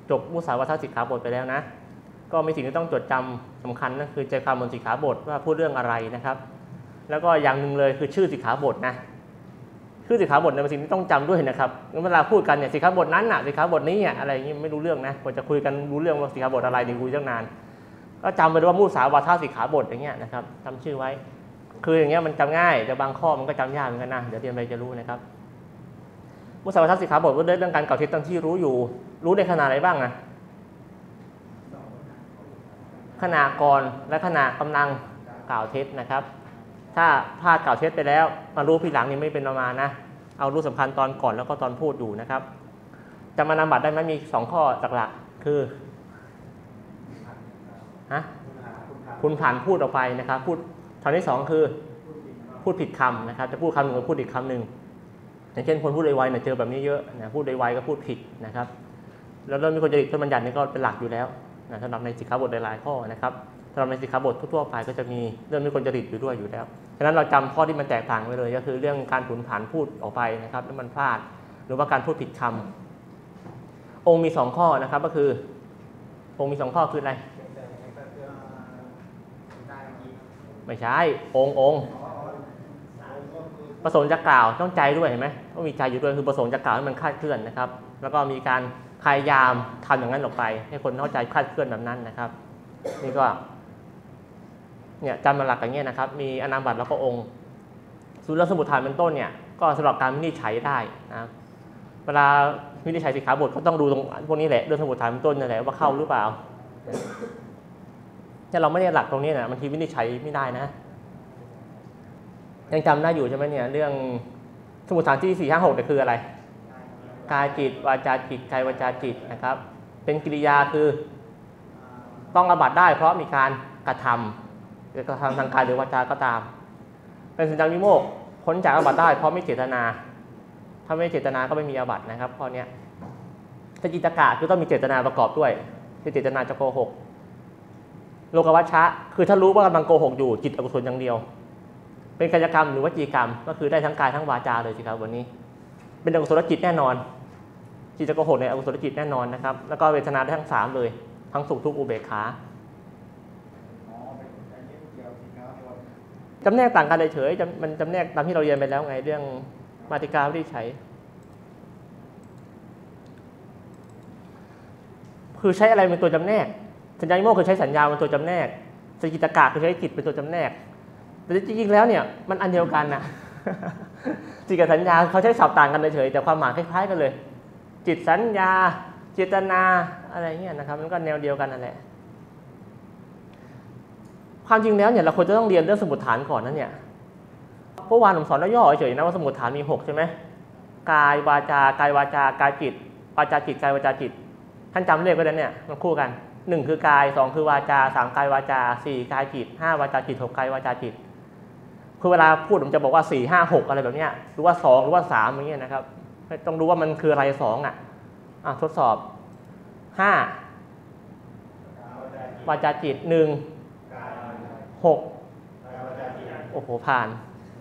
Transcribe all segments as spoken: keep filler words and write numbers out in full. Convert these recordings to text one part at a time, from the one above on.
จบมุสาวาทสิกขาบทไปแล้วนะก็มีสิ่งที่ต้องจดจำสำคัญนั่นคือใจความบนสิกขาบทว่าพูดเรื่องอะไรนะครับแล้วก็อย่างหนึ่งเลยคือชื่อสิกขาบทนะชื่อสิกขาบทเนี่ยเป็นสิ่งที่ต้องจำด้วยนะครับเวลาพูดกันเนี่ยสิกขาบทนั้นน่ะสิกขาบทนี้อ่ะอะไรอย่างนี้ไม่รู้เรื่องนะกว่าจะคุยกันรู้เรื่องว่าสิกขาบทอะไรนี่คุยตั้งนานก็จำไปด้วยว่ามุสาวาทสิกขาบทอย่างเงี้ยนะครับจำชื่อไว้คืออย่างเงี้ยมันจำง่ายแต่บางข้อมันก็จำยากเหมือนกันนะเดี๋ยวเรียนไปจะรู้นะครับมุสาวาทสิกขาบทว่าเรื่องการกล่าวเท็จตั้งที่รู้อยู่รู้ในขณะไหนบ้างนะขณะก่อนและขณะกำลังกล่าวเท็จนะครับถ้าพลาดกล่าวเท็จไปแล้วมารู้ทีหลังนี่ไม่เป็นประมาณนะเอารู้สำคัญตอนก่อนแล้วก็ตอนพูดอยู่นะครับจะมานำบัตรได้ไหมมีสองข้อหลักๆคือฮะคุณผ่านพูดออกไปนะครับพูดทางที่สองคือพูดผิดคำนะครับจะพูดคำหนึ่งก็พูดอีกคำหนึ่งอย่างเช่นคนพูดไวๆเนี่ยเจอแบบนี้เยอะนะพูดไวๆก็พูดผิดนะครับแล้วเรื่องมีคนจริตต้นบัญญัตินี่ก็เป็นหลักอยู่แล้วนะสำหรับในสิกขาบทหลายๆข้อนะครับสำหรับในสิกขาบททั่วๆไปก็จะมีเรื่องมีคนจริตอยู่ด้วยอยู่แล้วฉะนั้นเราจำข้อที่มันแตกต่างไปเลยก็คือเรื่องการผุนผันพูดออกไปนะครับแล้วมันพลาดหรือว่าการพูดผิดคำองค์มีสองข้อนะครับก็คือองค์มีสองข้อคืออะไรไม่ใช่องค์องค์ประสงค์จะกล่าวต้องใจด้วยเห็นไหมต้องมีใจอยู่ด้วยคือประสงค์จะกล่าวให้มันคลาดเคลื่อนนะครับแล้วก็มีการพยายามทำอย่างนั้นออกไปให้คนเข้าใจคลาดเคลื่อนแบบนั้นนะครับนี่ก็เนี่ยจำมาหลักอย่างเงี้ยนะครับมีอนามบัตรแล้วก็องค์ส่วนเรื่องสมุทฐานเป็นต้นเนี่ยก็สำหรับการวินิจฉัยได้นะเวลาวินิจฉัยสิกขาบทก็ต้องดูตรงพวกนี้แหละเรื่องสมุทฐานเป็นต้นนี่แหละว่าเข้าหรือเปล่าถ้าเราไม่ได้หลักตรงนี้นะบางทีวินิจฉัยไม่ได้นะยังจำได้อยู่ใช่ไหมเนี่ยเรื่องสมุทฐานที่สี่ห้าหกเนี่ยคืออะไรกายจิตวาจาจิตใจวาจาจิตนะครับเป็นกิริยาคือต้องอาบัติได้เพราะมีการกระทำกระทำทางกายหรือวาจาก็ตามเป็นสัญญาวิโมกข์พ้นจากอาบัติได้เพราะไม่เจตนาถ้าไม่เจตนาก็ไม่มีอาบัตินะครับข้อนี้ถ้าจิตตกะคือต้องมีเจตนาประกอบด้วยที่เจตนาจะโกหกโลกวัชชะคือถ้ารู้ว่ากำลังโกหกอยู่จิตอกุศลอย่างเดียวเป็นกายกรรมหรือวจีกรรมก็คือได้ทั้งกายทั้งวาจาเลยสิครับวันนี้เป็นอกุศลจิตแน่นอนจิตจะโกหกในอกุศลจิตแน่นอนนะครับแล้วก็เวทนาได้ทั้งสามเลยทั้งสุขทุกข์อุเบกขาจำแนกต่างกันเฉยๆมันจำแนกตามที่เราเรียนไปแล้วไงเรื่องมาติกาวิธีใช้คือใช้อะไรเป็นตัวจำแนกสัญญาวิโมกข์คือใช้สัญญาเป็นตัวจำแนกสกิตกะคือใช้จิตเป็นตัวจำแนกแต่จริงๆแล้วเนี่ยมันอันเดียวกันนะจิตกับสัญญาเขาใช้ศัพท์ต่างกันเฉยๆแต่ความหมายคล้ายๆกันเลยจิตสัญญาเจตนาอะไรเงี้ยนะครับมันก็แนวเดียวกันนั่นแหละความจริงแล้วเนี่ยเราควรจะต้องเรียนเรื่องสมุทฐานก่อนนั่นเนี่ยเมื่อวานผมสอนย่อเฉยๆนะว่าสมุทฐานมีหกใช่ไหมกายวาจากายวาจากายจิตวาจาจิตกายวาจาจิตท่านจำเลขไว้แล้วเนี่ยมันคู่กันหนึ่งคือกายสองคือวาจาสามกายวาจาสี่กายจิตห้าวาจาจิตหกกายวาจาจิตคือเวลาพูดผมจะบอกว่าสี่ห้าหกอะไรแบบเนี้ยหรือว่าสองหรือว่าสามอย่างเงี้ยนะครับต้องรู้ว่ามันคืออะไรสองอ่ะอ่ะทดสอบห้าวาจาจิตหนึ่งหกโอ้โหผ่าน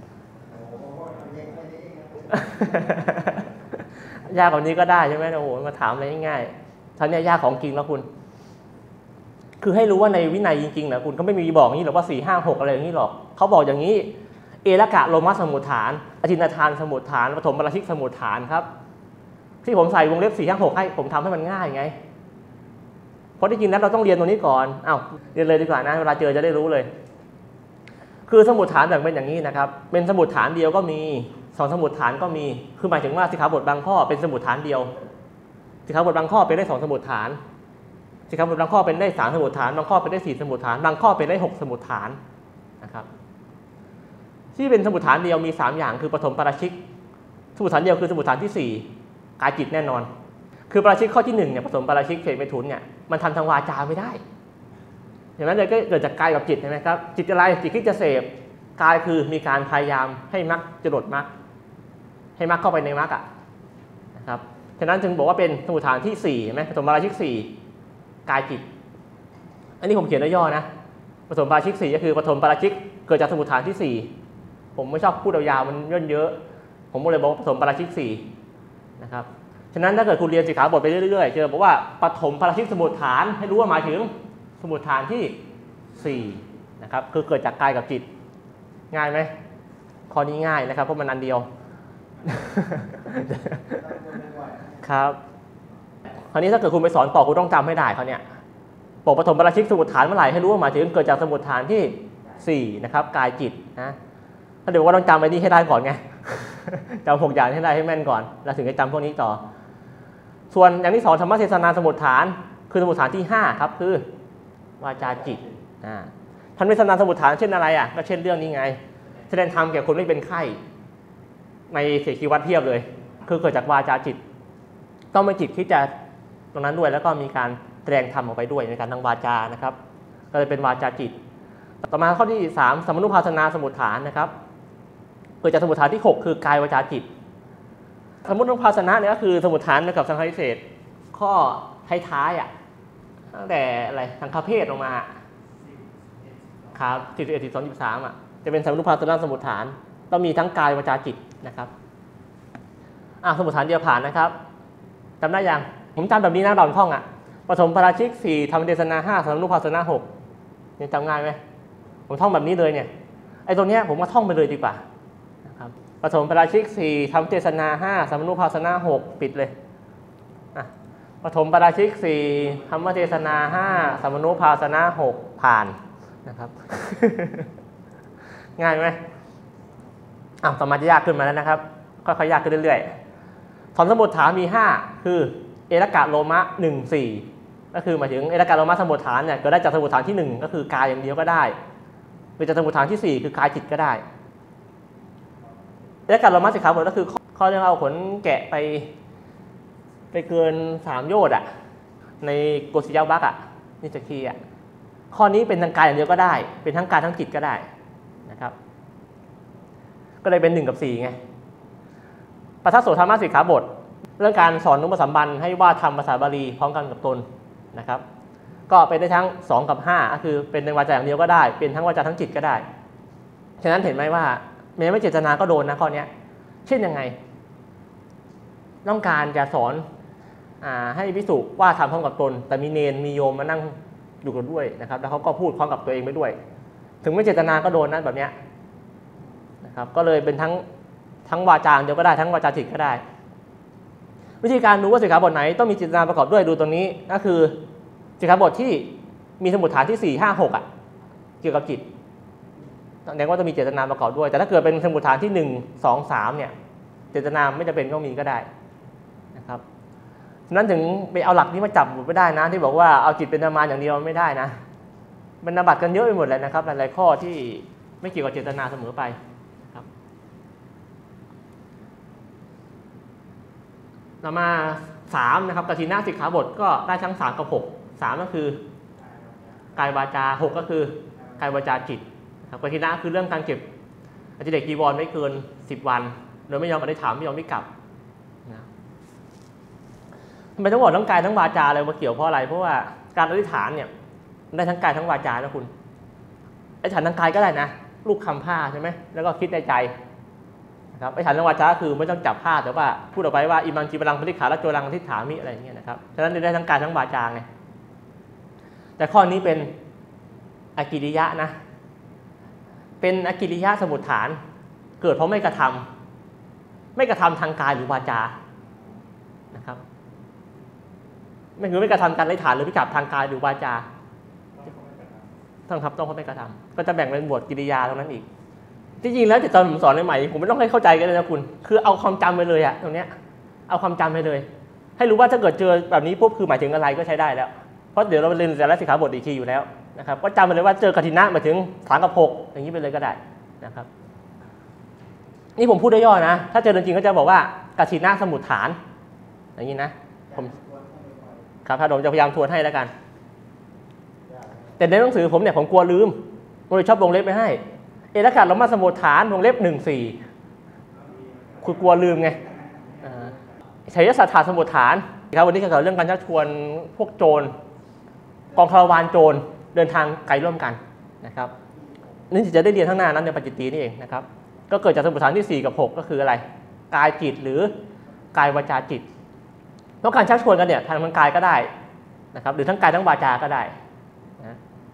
ยากกว่านี้ก็ได้ใช่ไหมโอ้โหมาถามอะไรง่ายๆท่านเนี่ยยากของจริงแล้วคุณคือให้รู้ว่าในวินัยจริงๆนะคุณเขาไม่มีบอกอย่างนี้หรอกว่าสี่ห้าหกอะไรอย่างนี้หรอกเขาบอกอย่างนี้เอละกะโลมัสสมุทฐานอทินทานสมุทฐานปฐมปราชิกสมุทฐานครับที่ผมใส่วงเล็บสี่ห้าหกให้ผมทำให้มันง่ายไงเพราะที่จริงนั้นเราต้องเรียนตรงนี้ก่อนอ้าวเรียนเลยดีกว่านะเวลาเจอจะได้รู้เลยคือสมุทฐานแบ่งเป็นอย่างนี้นะครับเป็นสมุทฐานเดียวก็มีสองสมุทฐานก็มีคือหมายถึงว่าสิกขาบทบางข้อเป็นสมุทฐานเดียวสิกขาบทบางข้อเป็นได้สองสมุทฐานสิกขาบทบางข้อเป็นได้สามสมุทฐานบางข้อเป็นได้สี่สมุทฐานบางข้อเป็นได้หกสมุทฐานนะครับที่เป็นสมุทฐานเดียวมีสามอย่างคือปฐมปราชิกสมุทฐานเดียวคือสมุทฐานที่สี่กายจิตแน่นอนคือปราชิกข้อที่หนึ่งเนี่ยปฐมปราชิกเขตเมถุนเนี่ยมันทำทางวาจาไม่ได้อย่างนั้นเลยก็เกิดจากกายกับจิตใช่ไหมครับจิตอะไรจิตคิดจะเสพกายคือมีการพยายามให้มรรคจรดมรรคให้มรรคเข้าไปในมรรคอ่ะนะครับฉะนั้นจึงบอกว่าเป็นสมุทฐานที่สี่ใช่ไหมปฐมปราชิกสี่กายจิตอันนี้ผมเขียนย่อๆนะปฐมปราชิกสี่ก็คือปฐมปราชิกเกิดจากสมุทฐานที่สี่ผมไม่ชอบพูดยาวๆมันย่นเยอะผมก็เลยบอกปฐมปราชิกสี่นะครับฉฉะนั้นถ้าเกิดคุณเรียนสิกขาบทไปเรื่อยๆเจอบอกว่าปฐมปราชิกสมุฏฐานให้รู้ว่าหมายถึงสมุฏฐานที่สี่นะครับคือเกิดจากกายกับจิตง่ายไหมข้อนี้ง่ายนะครับเพราะมันอันเดียวครับคราวนี้ถ้าเกิดคุณไปสอนต่อคุณต้องจำให้ได้เขาเนี่ยบอกปฐมปราชิกสมุฏฐานเมื่อไหร่ให้รู้ว่าหมายถึงเกิดจากสมุฏฐานที่สี่นะครับกายจิตนะถ้าเดี๋ยวว่าต้องจำไปนี่ให้ได้ก่อนไงจำหกอย่างให้ได้ให้แม่นก่อนแล้วถึงจะจำพวกนี้ต่อส่วนอย่างที่สองธรรมเทศนาสมุฏฐานคือสมุฏฐานที่ห้าครับคือวาจาจิตอ่าธรรมเทศนาสมุฏฐานเช่นอะไรอ่ะก็เช่นเรื่องนี้ไงแสดงธรรมแก่คนไม่เป็นไข้ในเสกีวัดเทียบเลยคือเกิดจากวาจาจิตต้องมีจิตคิดจะตรงนั้นด้วยแล้วก็มีการแสดงธรรมออกไปด้วยในการทางวาจานะครับก็เลยเป็นวาจาจิตต่อมาข้อที่สามสมนุภาสนาสมุฏฐานนะครับเกิดจากสมุฏฐานที่หกคือกายวาจาจิตสมนุภาสนะเนี่ยก็คือสมุฏฐานกับสังฆาทิเศษข้อท้ายๆอ่ะตั้งแต่อะไรทางคาเพศออกมาครับสิบเอ็ดสิบสองสิบสามอ่ะจะเป็นสมนุภาสนาสมุฏฐานต้องมีทั้งกายวาจาจิตนะครับอ่ะสมุฏฐานเดียวผ่านนะครับจำได้ยังผมจำแบบนี้นะดอนท่องอ่ะปฐมปราชิกสี่ธรรมเทศนาห้าสมนุภาสนาหกนี่จำง่ายไหมผมท่องแบบนี้เลยเนี่ยไอ้ตรงเนี้ยผมก็ท่องไปเลยดีกว่านะครับปฐมปราชิกสี่ธรรมเทศนาห้าสมนุภาสนาหกปิดเลยอ่ะปฐมปราชิกสี่ธรรมเทศนาห้าสมนุภาสนาหกผ่านนะครับ ง่ายไหมอ่ะต่อมาจะยากขึ้นมาแล้วนะครับค่อยๆยากขึ้นเรื่อยๆถอนสมุฏฐานมีห้าคือเอรกะโลมะหนึ่งสี่ก็คือหมายถึงเอรกะโลมะสมุฏฐานเนี่ยเกิดได้จากสมุฏฐานที่หนึ่งก็คือกายอย่างเดียวก็ได้หรือจากสมุฏฐานที่สี่คือกายจิตก็ได้เอรกะโลมะสิกขาบทก็คือข้อเรื่องเอาขนแกะไปไปเกินสามโยชน์อ่ะในโกศิยวัคอ่ะนิจคีอ่ะข้อนี้เป็นทางกายอย่างเดียวก็ได้เป็นทั้งกายทั้งจิตก็ได้นะครับก็เลยเป็นหนึ่งกับสี่ไงปัทถโสธรรมสิกขาบทเรื่องการสอนนุปสัมบันให้ว่าทำภาษาบาลีพร้อมกันกับตนนะครับก็เป็นได้ทั้งสองกับห้าก็คือเป็นในวาจาอย่างเดียวก็ได้เป็นทั้งวาจาทั้งจิตก็ได้ฉะนั้นเห็นไหมว่าแม้ไม่เจตนาก็โดนนะข้อนี้เช่นยังไงต้องการจะสอนอ่าให้ภิกษุว่าทำพร้อมกับตนแต่มีเนรมีโยมมานั่งอยู่กันด้วยนะครับแล้วเขาก็พูดพร้อมกับตัวเองไปด้วยถึงไม่เจตนาก็โดนนะแบบเนี้ยนะครับก็เลยเป็นทั้งทั้งวาจาเดียวก็ได้ทั้งวาจาจิตก็ได้วิธีการรู้ว่าสิกขาบทไหนต้องมีเจตนาประกอบด้วยดูตรงนี้ก็คือสิกขาบทที่มีสมุฏฐานที่สี่ ห้า หกอ่ะเกี่ยวกับจิตแสดงว่าต้องมีเจตนาประกอบด้วยแต่ถ้าเกิดเป็นสมุฏฐานที่หนึ่ง สอง สามเนี่ยเจตนาไม่จำเป็นต้องมีก็ได้นะครับฉะนั้นถึงไปเอาหลักนี้มาจับไม่ได้นะที่บอกว่าเอาจิตเป็นธรรมะอย่างเดียวไม่ได้นะมันอาบัติกันเยอะไปหมดเลยนะครับหลายๆข้อที่ไม่เกี่ยวกับเจตนาเสมอไปครับต่อมาสามนะครับกัทินาสิกขาบทก็ได้ทั้งสามกับหกสามก็คือกายวาจาหกก็คือกายวาจาจิตครับกัทินาคือเรื่องการเก็บอธิเดกจีวรไม่เกินสิบวันโดยไม่ยอมอธิษฐานไม่ยอมไม่กลับนะทำไมทั้งหมดทั้งกายทั้งวาจาอะไรมาเกี่ยวเพราะอะไรเพราะว่าการอธิษฐานเนี่ยได้ทั้งกายทั้งวาจานะคุณอธิษฐานทางกายก็ได้นะลูกคำผ้าใช่ไหมแล้วก็คิดในใจนะครับอธิษฐานทางวาจาคือไม่ต้องจับผ้าแต่ว่าพูดออกไปว่าอิมังจีบาลังปฏิขาและโจรังทิฏฐามิอะไรอย่างเงี้ยนะครับฉะนั้นได้ทั้งกายทั้งวาจาไงแต่ข้อนี้เป็นอกิริยะนะเป็นอกิริยะสมุฏฐานเกิดเพราะไม่กระทำไม่กระทำทางกายหรือวาจานะครับไม่คือไม่กระทำการอธิษฐานหรือพิกับทางกายหรือวาจาต้องครับต้องเพราะไม่กระทำก็จะแบ่งเป็นบทกิริยาตรงนั้นอีกจริงๆแล้วตอนผมสอนใหม่ผมไม่ต้องให้เข้าใจกันเลยนะคุณคือเอาความจำไปเลยอะตรงเนี้ยเอาความจำไปเลยให้รู้ว่าถ้าเกิดเจอแบบนี้ปุ๊บคือหมายถึงอะไรก็ใช้ได้แล้วเพราะเดี๋ยวเราเรียนแต่ละสิกขาบทอีกทีอยู่แล้วนะครับก็จำไปเลยว่าเจอกัทินะหมายถึงสามกับหกอย่างนี้ไปเลยก็ได้นะครับนี่ผมพูดได้ย่อนะถ้าเจอจริงๆก็จะบอกว่ากัทินะสมุฏฐานอย่างนี้นะผมครับถ้าผมจะพยายามทวนให้แล้วกันแต่ในหนังสือผมเนี่ยผมกลัวลืมผมเลยชอบวงเล็บไปให้เอรกะโลมะสมุฏฐานวงเล็บหนึ่งสี่คุณกลัวลืมไงชัยสัทธาสมุฏฐานครับวันนี้เกี่ยวกับเรื่องการชักชวนพวกโจรกองคาราวานโจรเดินทางไกลร่วมกันนะครับนี่จะได้เรียนข้างหน้านั้นในปัจจิตตีนี่เองนะครับก็เกิดจากสมุฏฐานที่สี่กับหกก็คืออะไรกายจิตหรือกายวาจาจิตเพราะการชักชวนกันเนี่ยทางทางกายก็ได้นะครับหรือทั้งกายทั้งวาจาก็ได้นะ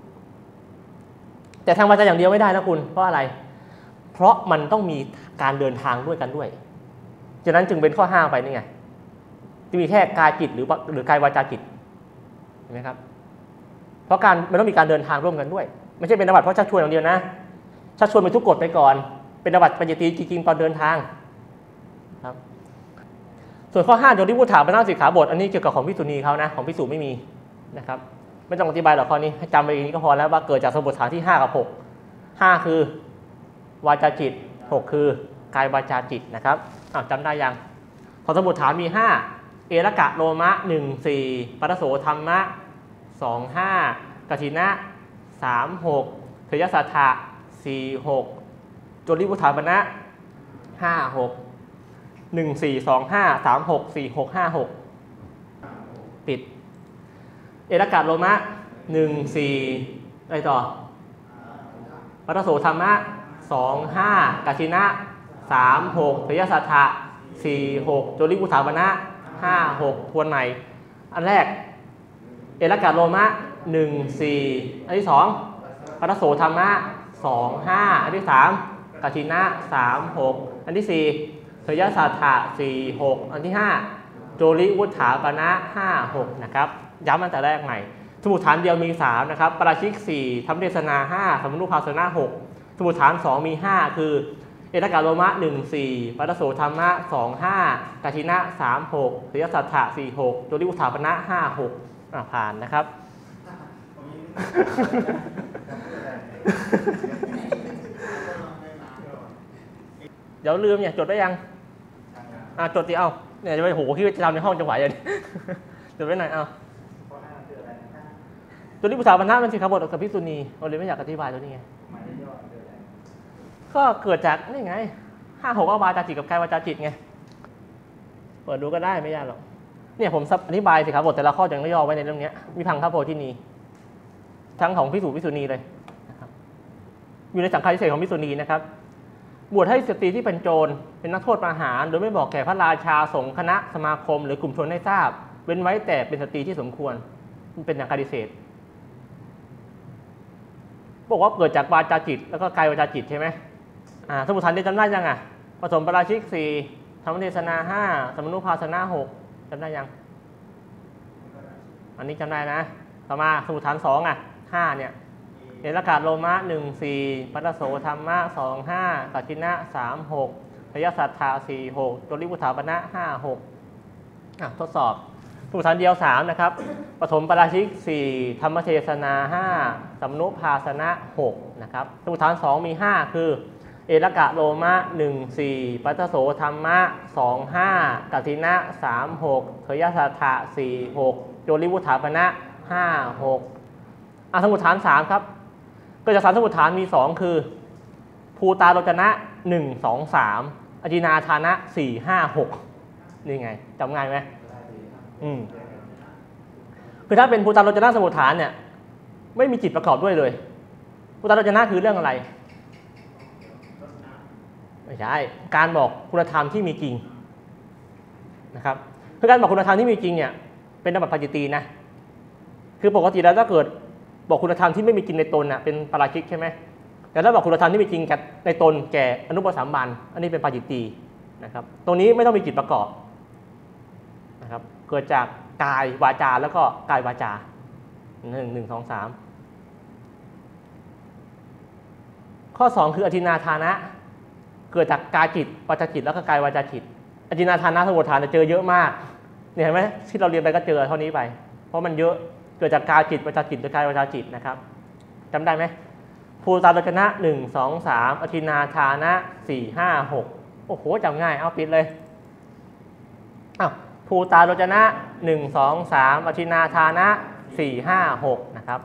แต่ทางวาจาอย่างเดียวไม่ได้นะคุณเพราะอะไรเพราะมันต้องมีการเดินทางด้วยกันด้วยฉะนั้นจึงเป็นข้อห้ามไปนี่ไงจะมีแค่กายจิตหรือหรือกายวาจาจิตเห็นไหมครับเพราะการมันต้องมีการเดินทางร่วมกันด้วยไม่ใช่เป็นอาบัติเพราะชักชวนอย่างเดียวนะชักชวนเป็นทุกกฎไปก่อนเป็นอาบัติปัญญตีจริงๆตอนเดินทางครับส่วนข้อห้าโยนิพุทธาปณสิกขาบทอันนี้เกี่ยวกับของภิกษุณีเขานะของภิกษุไม่มีนะครับไม่ต้องอธิบายหรอกข้อนี้ให้จำไปอย่างนี้ก็พอแล้วว่าเกิดจากสมบทฐานที่ห้ากับหกห้าคือวาจาจิตหกคือกายวาจาจิตนะครับจำได้ยังของสมบทฐานมีห้าเอรกะโลมะหนึ่งสี่ปัสโสธรรมะสองห้ากฐินะสามหกเทยสัทธะสี่หกโจริพุทธาปณะห้าหกหนึ่งสี่สองห้าสามหกสี่หกห้าหกปิดเอรกะโลมะหนึ่งสี่อะไรต่อปัสโสธรรมะสองห้ากฐินะสามหกเทยสัทธะสี่หกโจริพุทธาปณะห้าหกทวนใหม่อันแรกเอรกะโลมะหนึ่งสี่อันที่สองปัสโสธรรมะสองห้าอันที่สามกฐินะสามหกอันที่สี่เทยสัทธะสี่หกอันที่ห้าโจริวุฒาปณะห้าหกนะครับย้ำตั้งแต่แรกใหม่สมุทฐานเดียวมีสามนะครับปราชิกสี่ธรรมเทศนาห้าสมุนุภาสนะหกสมุทฐานสองมีห้าคือเอรกะโลมะหนึ่งสี่ปัสโสธรรมะสองห้ากฐินะสามหกเทยสัทธะสี่หกโจริวุฒาปณะห้าหกผ่านนะครับเดี๋ยวลืมเนี่ยจดได้ยังอ่าจดดิเอาเนี่ยจะไปโหคิดว่าจะทำในห้องจังหวะอย่างนี้จดไว้หน่อยเอาตัวนี้ภาษาบรรทัดมันสิครับบทกับภิกษุณีเราเลยไม่อยากอธิบายตัวนี้ไงก็เกิดจากนี่ไงห้าหกเอาวาจาจิตกับกายวาจาจิตไงเปิดดูก็ได้ไม่ยากหรอกเนี่ยผมอธิบายสิครับบทแต่ละข้ออย่างย่อไว้ในเรื่องนี้มีพังคับโพธินีทั้งของภิกษุภิกษุณีเลยนะครับอยู่ในสังฆาทิเศษของภิกษุณีนะครับบวชให้สตรีที่เป็นโจรเป็นนักโทษประหารโดยไม่บอกแก่พระราชาสงฆ์คณะสมาคมหรือกลุ่มชนให้ทราบเว้นไว้แต่เป็นสตรีที่สมควรมันเป็นสังฆาทิเศษบอกว่าเกิดจากวาจาจิตแล้วก็กายวาจาจิตใช่ไหมอ่าสมุทฐานได้จำได้ยังอ่ะผสมปราชิกสี่ธรรมเทศนาห้าสมนุภาสนะหกจำได้ยังอันนี้จำได้นะต่อมาสมุทฐานสองอ่ะห้าเนี่ยเอรกะโลมะหนึ่งสี่ปัสโสธรรมะสองห้ากฐินะสามหกเทยสัทธะสี่หกโจริพุทธาปณะห้าหกอ่ะทดสอบสมุทฐานเดียวสามนะครับปฐมปราชิกสี่ธรรมเทศนาห้าสมนุภาสนะหกนะครับสมุทฐานสองมีห้าคือเอรกะโลมะหนึ่งสี่ปัสโสธรรมะสองห้ากฐินะสามหกเทยสัทธะสี่หกโจริพุทธาปณะห้าหกอ่ะสมุทฐานสามครับก็จากสามสมุทฐานมีสองคือภูตาโรจนะหนึ่งสองสามอจินาทานะสี่ห้าหกนี่ไงจำง่ายไหมอืมคือถ้าเป็นภูตาโรจนะสมุทฐานเนี่ยไม่มีจิตประกอบด้วยเลยภูตาโรจนะคือเรื่องอะไรไม่ใช่การบอกคุณธรรมที่มีจริงนะครับคือการบอกคุณธรรมที่มีจริงเนี่ยเป็นอาบัติปาจิตตีนะคือปกติแล้วถ้าเกิดบอกคุณธรรมที่ไม่มีจริงในตนน่ะเป็นปาราชิกใช่ไหมแต่ถ้าบอกคุณธรรมที่มีจริงในตนแก่อนุปสัมบันอันนี้เป็นปาจิตตีนะครับตรงนี้ไม่ต้องมีจิตประกอบนะครับเกิดจากกายวาจาแล้วก็กายวาจาหนึ่งหนึ่งสองสามข้อสองคืออธินาทานะเกิดจากกายจิตวาจาจิตแล้วก็กายวาจาจิตอธินาทานะสมุทฐานจะเจอเยอะมากเนี่ยเห็นไหมที่เราเรียนไปก็เจอเท่านี้ไปเพราะมันเยอะเกิดจากกายจิตวาจาจิตหรือกายวาจาจิตนะครับจำได้ไหมภูตาโรจนะหนึ่งสองสามอธินาทานะสี่ห้าหกโอ้โหจำง่ายเอาปิดเลยอ้าวภูตาโรจนะหนึ่งสองสามอธินาทานะสี่ห้าหกนะครับ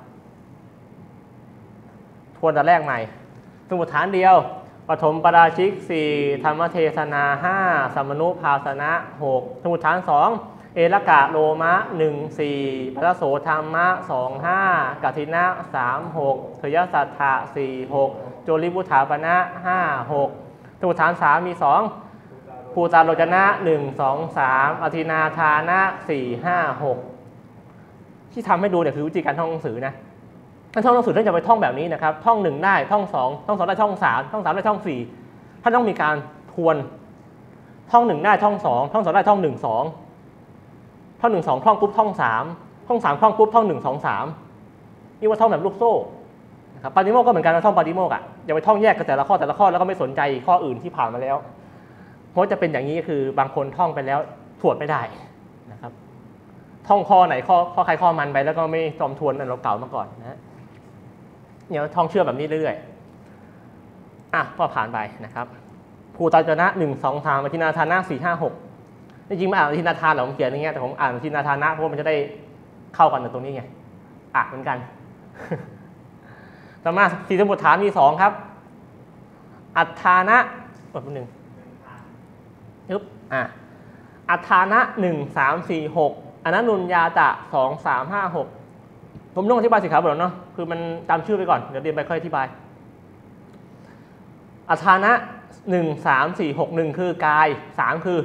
ทวนแต่แรกใหม่สมุทฐานเดียวปฐมปราชิกสี่ธรรมเทศนาห้าสมนุภาสนะหกสมุทฐานสองเอรกะโลมะหนึ่งสี่ปัสโสธรรมะสองห้ากฐินะสามหกเทยสัทธะสี่หกโจริพุทธาปณะห้าหกสมุทฐานสามมีสองภูภูตาโลจนะหนึ่งสองสามอธินาทานะสี่ห้าหกที่ทำให้ดูเนี่ยคือวิธีการท่องหนังสือนะถ้าท่องหนังสือท่านจะไปท่องแบบนี้นะครับท่องหนึ่งได้ท่องสองท่องสองได้ท่องสามท่องสามได้ท่องสี่ท่านต้องมีการทวนท่องหนึ่งได้ท่องสองท่องสองได้ท่องหนึ่งสองท่องหนึ่งสองท่องปุ๊บท่องสามท่องสามท่องปุ๊บท่องหนึ่งสองสามนี่ว่าท่องแบบลูกโซ่นะครับปาฏิโมกข์ก็เหมือนกันนะท่องปาฏิโมกข์อ่ะอย่าไปท่องแยกกันแต่ละข้อแต่ละข้อแล้วก็ไม่สนใจข้ออื่นที่ผ่านมาแล้วเพราะจะเป็นอย่างนี้คือบางคนท่องไปแล้วทวนไม่ได้นะครับท่องข้อไหนข้อข้อใครข้อมันไปแล้วก็ไม่จอมทวนเราเก่ามาก่อนนะเนี่ยท่องเชื่อแบบนี้เรื่อยๆอ่ะก็ผ่านไปนะครับภูตาโลจนะหนึ่งสองสามอธินาทานะสี่ห้าหกจริงๆไม่อ่านอธินาทานหรอกผมเขียนอย่างเงี้ยแต่ผมอ่านอธินาทานะเพราะมันจะได้เข้ากันกับตรงนี้ไงอ่ะเหมือนกันต่อมาสี่สมุฏฐานมีสองครับอัฏฐานะอดหนึ่งปึ๊บอ่ะอัฏฐานะหนึ่งสามสี่หกอนันนุญญาตะสองสามห้าหกผมต้องอธิบายสิขาบทเนาะคือมันตามชื่อไปก่อนเดี๋ยวเรียนไปค่อยอธิบายอัฏฐานะหนึ่งสามสี่หกหนึ่งคือกายสามคือ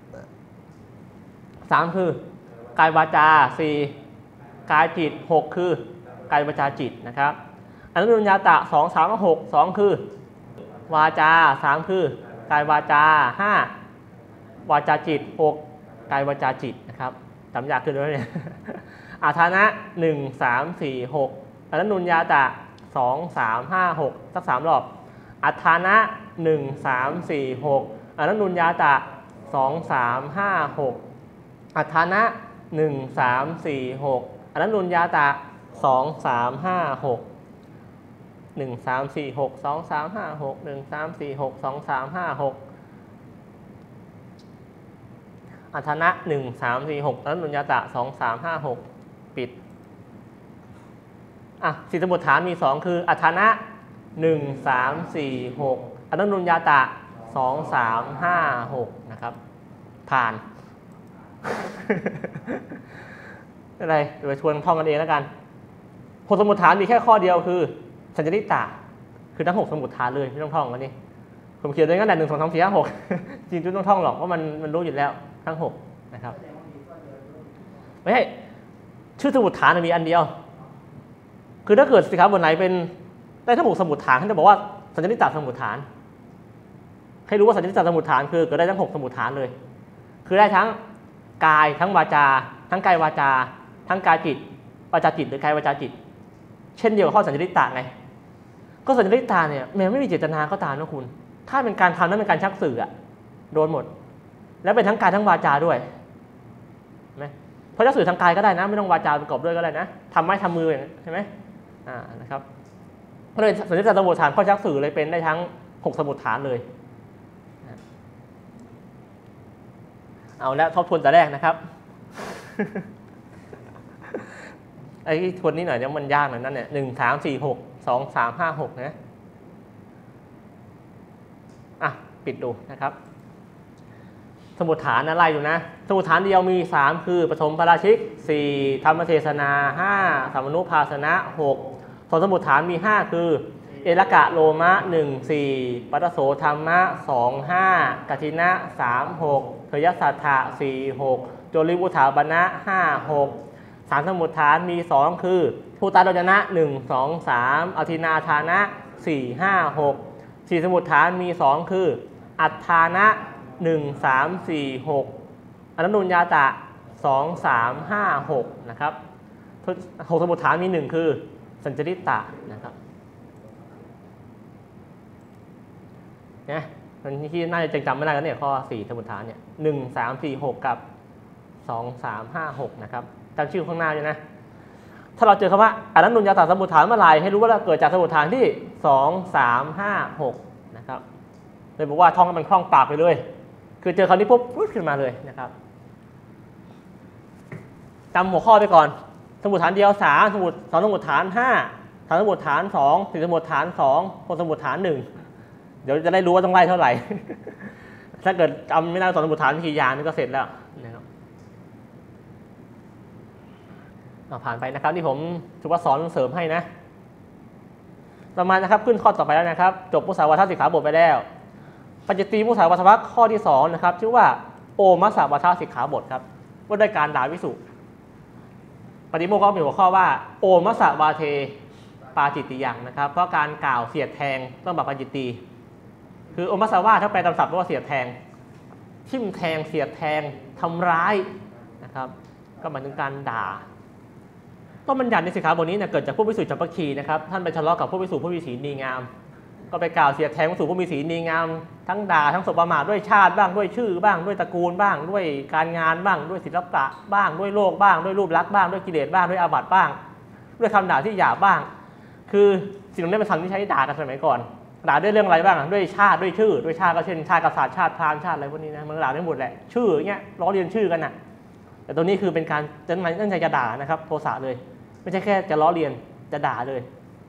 สามคือกายวาจาสี่กายจิตหกคือกายวาจาจิตนะครับอนันนุญญาตะสองสามหกสองคือวาจาสามคือกายวาจาห้าวาจาจิตหกกายวาจาจิตนะครับจำยากขึ้นด้วยเนี่ยอัฏฐานะหนึ่งสามสี่หกอนันนุญญาตะสองสามห้าหกสักสามรอบอัฏฐานะหนึ่งสามสี่หกอนันนุญญาตะสองสามห้าหกอัฏฐานะหนึ่งสามสี่หกอนันนุญญาตะสองสามห้าหกหนึ่งสามสี่หกสองสามห้าหกหนึ่งสามสี่หกสองสามห้าหกอัฏฐานะหนึ่งสามสี่หกอนันนุญญาตะสองสามห้าหกปิดอ่ะสี่สมุฏฐานมีสองคืออัฏฐานะหนึ่งสามสี่หกอนันนุญญาตะสองสามห้าหกนะครับผ่านอะไรเดี๋ยวชวนท่องกันเองแล้วกันหกสมุฏฐานมีแค่ข้อเดียวคือสัญญนิตะคือทั้งหกสมุฏฐานเลยไม่ต้องท่องกันนี่ผมเขียนไว้งั้นแหละหนึ่งสองสามสี่ห้าหกจริงๆต้องท่องหรอกเพราะมันมันรู้อยู่แล้วทั้งหกนะครับไม่ใช่ชื่อสมุฏฐานมีอันเดียวคือถ้าเกิดสิครับบนไหนเป็นได้ทั้งหกสมุฏฐานท่านจะบอกว่าสัญญนิตะสมุฏฐานให้รู้ว่าสัญญนิตะสมุฏฐานคือเกิดได้ทั้งหกสมุฏฐานเลยคือได้ทั้งกายทั้งวาจาทั้งกายวาจาทั้งกายจิตวาจาจิตหรือกายวาจาจิตเช่นเดียวกับข้อสัญญนิตะไงก็สัญญนิตะเนี่ยแม้ไม่มีเจตนาก็ตามนะคุณถ้าเป็นการทำนั้นเป็นการชักสื่ออะโดนหมดแล้วเป็นทั้งกายทั้งวาจาด้วยไหมเพราะชักสื่อทางกายก็ได้นะไม่ต้องวาจาประกอบด้วยก็ได้นะทำไม้ทำมือใช่ไหมอ่านะครับก็เลยสัญญนิตะสมุฏฐานข้อชักสื่อเลยเป็นได้ทั้งหกสมุฏฐานเลยเอาแล้วทบทวนแต่แรกนะครับไอ้ทวนนี้หน่อยเนี่ยมันยากหน่อยนั่นเนี่ยหนึ่งสามสี่หกสองสามห้าหกนะอ่ะปิดดูนะครับสมุฏฐานนะไล่ดูนะสมุฏฐานเดียวมีสามคือปฐมปราชิกสี่ธรรมเทศนาห้าสัมมนุภาสนะหกส่วนสมุฏฐานมีห้าคือเอลกะโลมะหนึ่งสี่ปัตโสธรรมะสองห้ากัทินะสามหกเทยสัทธะสี่หกโจริวุฒาบนะห้าหกสามสมุฏฐานมีสองคือภูตาโลจนะหนึ่งสองสามอธินาทานะสี่ห้าหกสี่สมุฏฐานมีสองคืออัฏฐานะหนึ่งสามสี่หกอนันนุญญาตะสองสามห้าหกนะครับหกสมุฏฐานมีหนึ่งคือสัญญนิตะนะครับเนี่ยมันที่น่าจะจำไม่ได้แล้วเนี่ยข้อสี่สมุฏฐานเนี่ยหนึ่งสามสี่หกกับสองสามห้าหกนะครับจำชื่อข้างหน้าด้วยนะถ้าเราเจอคำว่าอนันนุญญาตะสมุฏฐานเมื่อไหร่ให้รู้ว่าเราเกิดจากสมุฏฐานที่สองสามห้าหกนะครับเลยบอกว่าท่องให้มันคล่องปากไปเลยคือเจอคำนี้ปุ๊บปุ๊บขึ้นมาเลยนะครับจำหัวข้อไปก่อนสมุฏฐานเดียวสามสมุฏสองสมุฏฐานห้าสามสมุฏฐานสองสี่สมุฏฐานสองหกสมุฏฐานหนึ่งเดี๋ยวจะได้รู้ว่าต้องไล่เท่าไหร่ ถ้าเกิดจำไม่ได้สองสมุฏฐานกี่อย่างนี่ก็เสร็จแล้วนะครับผ่านไปนะครับที่ผมสุภาพสอนเสริมให้นะต่อมานะครับขึ้นข้อต่อไปแล้วนะครับจบมุสาวาทสิกขาบทไปแล้วปัจจิตตีมุสาวาทวรรคข้อที่สองนะครับชื่อว่าโอมัสสาวาทสิกขาบทครับว่าด้วยการด่าภิกษุปฏิโมกข์ก็มีหัวข้อว่าโอมัสสาวาเทปาจิตติยังนะครับเพราะการกล่าวเสียดแทงต้องแบบปัจจิตตีคือโอมัสสาวาถ้าแปลตามศัพท์ว่าเสียดแทงทิ่มแทงเสียดแทงทำร้ายนะครับก็หมายถึงการด่าต้นบัญญัติในสิกขาบทนี้เนี่ยเกิดจากผู้ภิกษุจัมปคีนะครับท่านไปทะเลาะกับผู้ภิกษุผู้มีศีลดีงามก็ไปกล่าวเสียดแทงภิกษุผู้มีศีลดีงามทั้งด่าทั้งสบประมาทด้วยชาติบ้างด้วยชื่อบ้างด้วยตระกูลบ้างด้วยการงานบ้างด้วยศิลปะบ้างด้วยโลกบ้างด้วยรูปลักษณ์บ้างด้วยกิเลสบ้างด้วยอาบัติบ้างด้วยคำด่าที่หยาบบ้างคือสิ่งนี้เป็นคำที่ใช้ด่ากันสมัยก่อนด่าด้วยเรื่องอะไรบ้างด้วยชาติด้วยชื่อด้วยชาติก็เช่นชาติกษัตริย์ชาติพราหมณ์ชาติอะไรพวกนี้นะมันด่าได้หมดแหละชื่ออย่างเงี้ยล้อเลียนชื่อกันน่ะแต่ตัวนี้คือเป็นการตั้งใจจะด่านะครับโทสะเลยไม่ใช่แค่จะล้อเลียนจะด่าเลย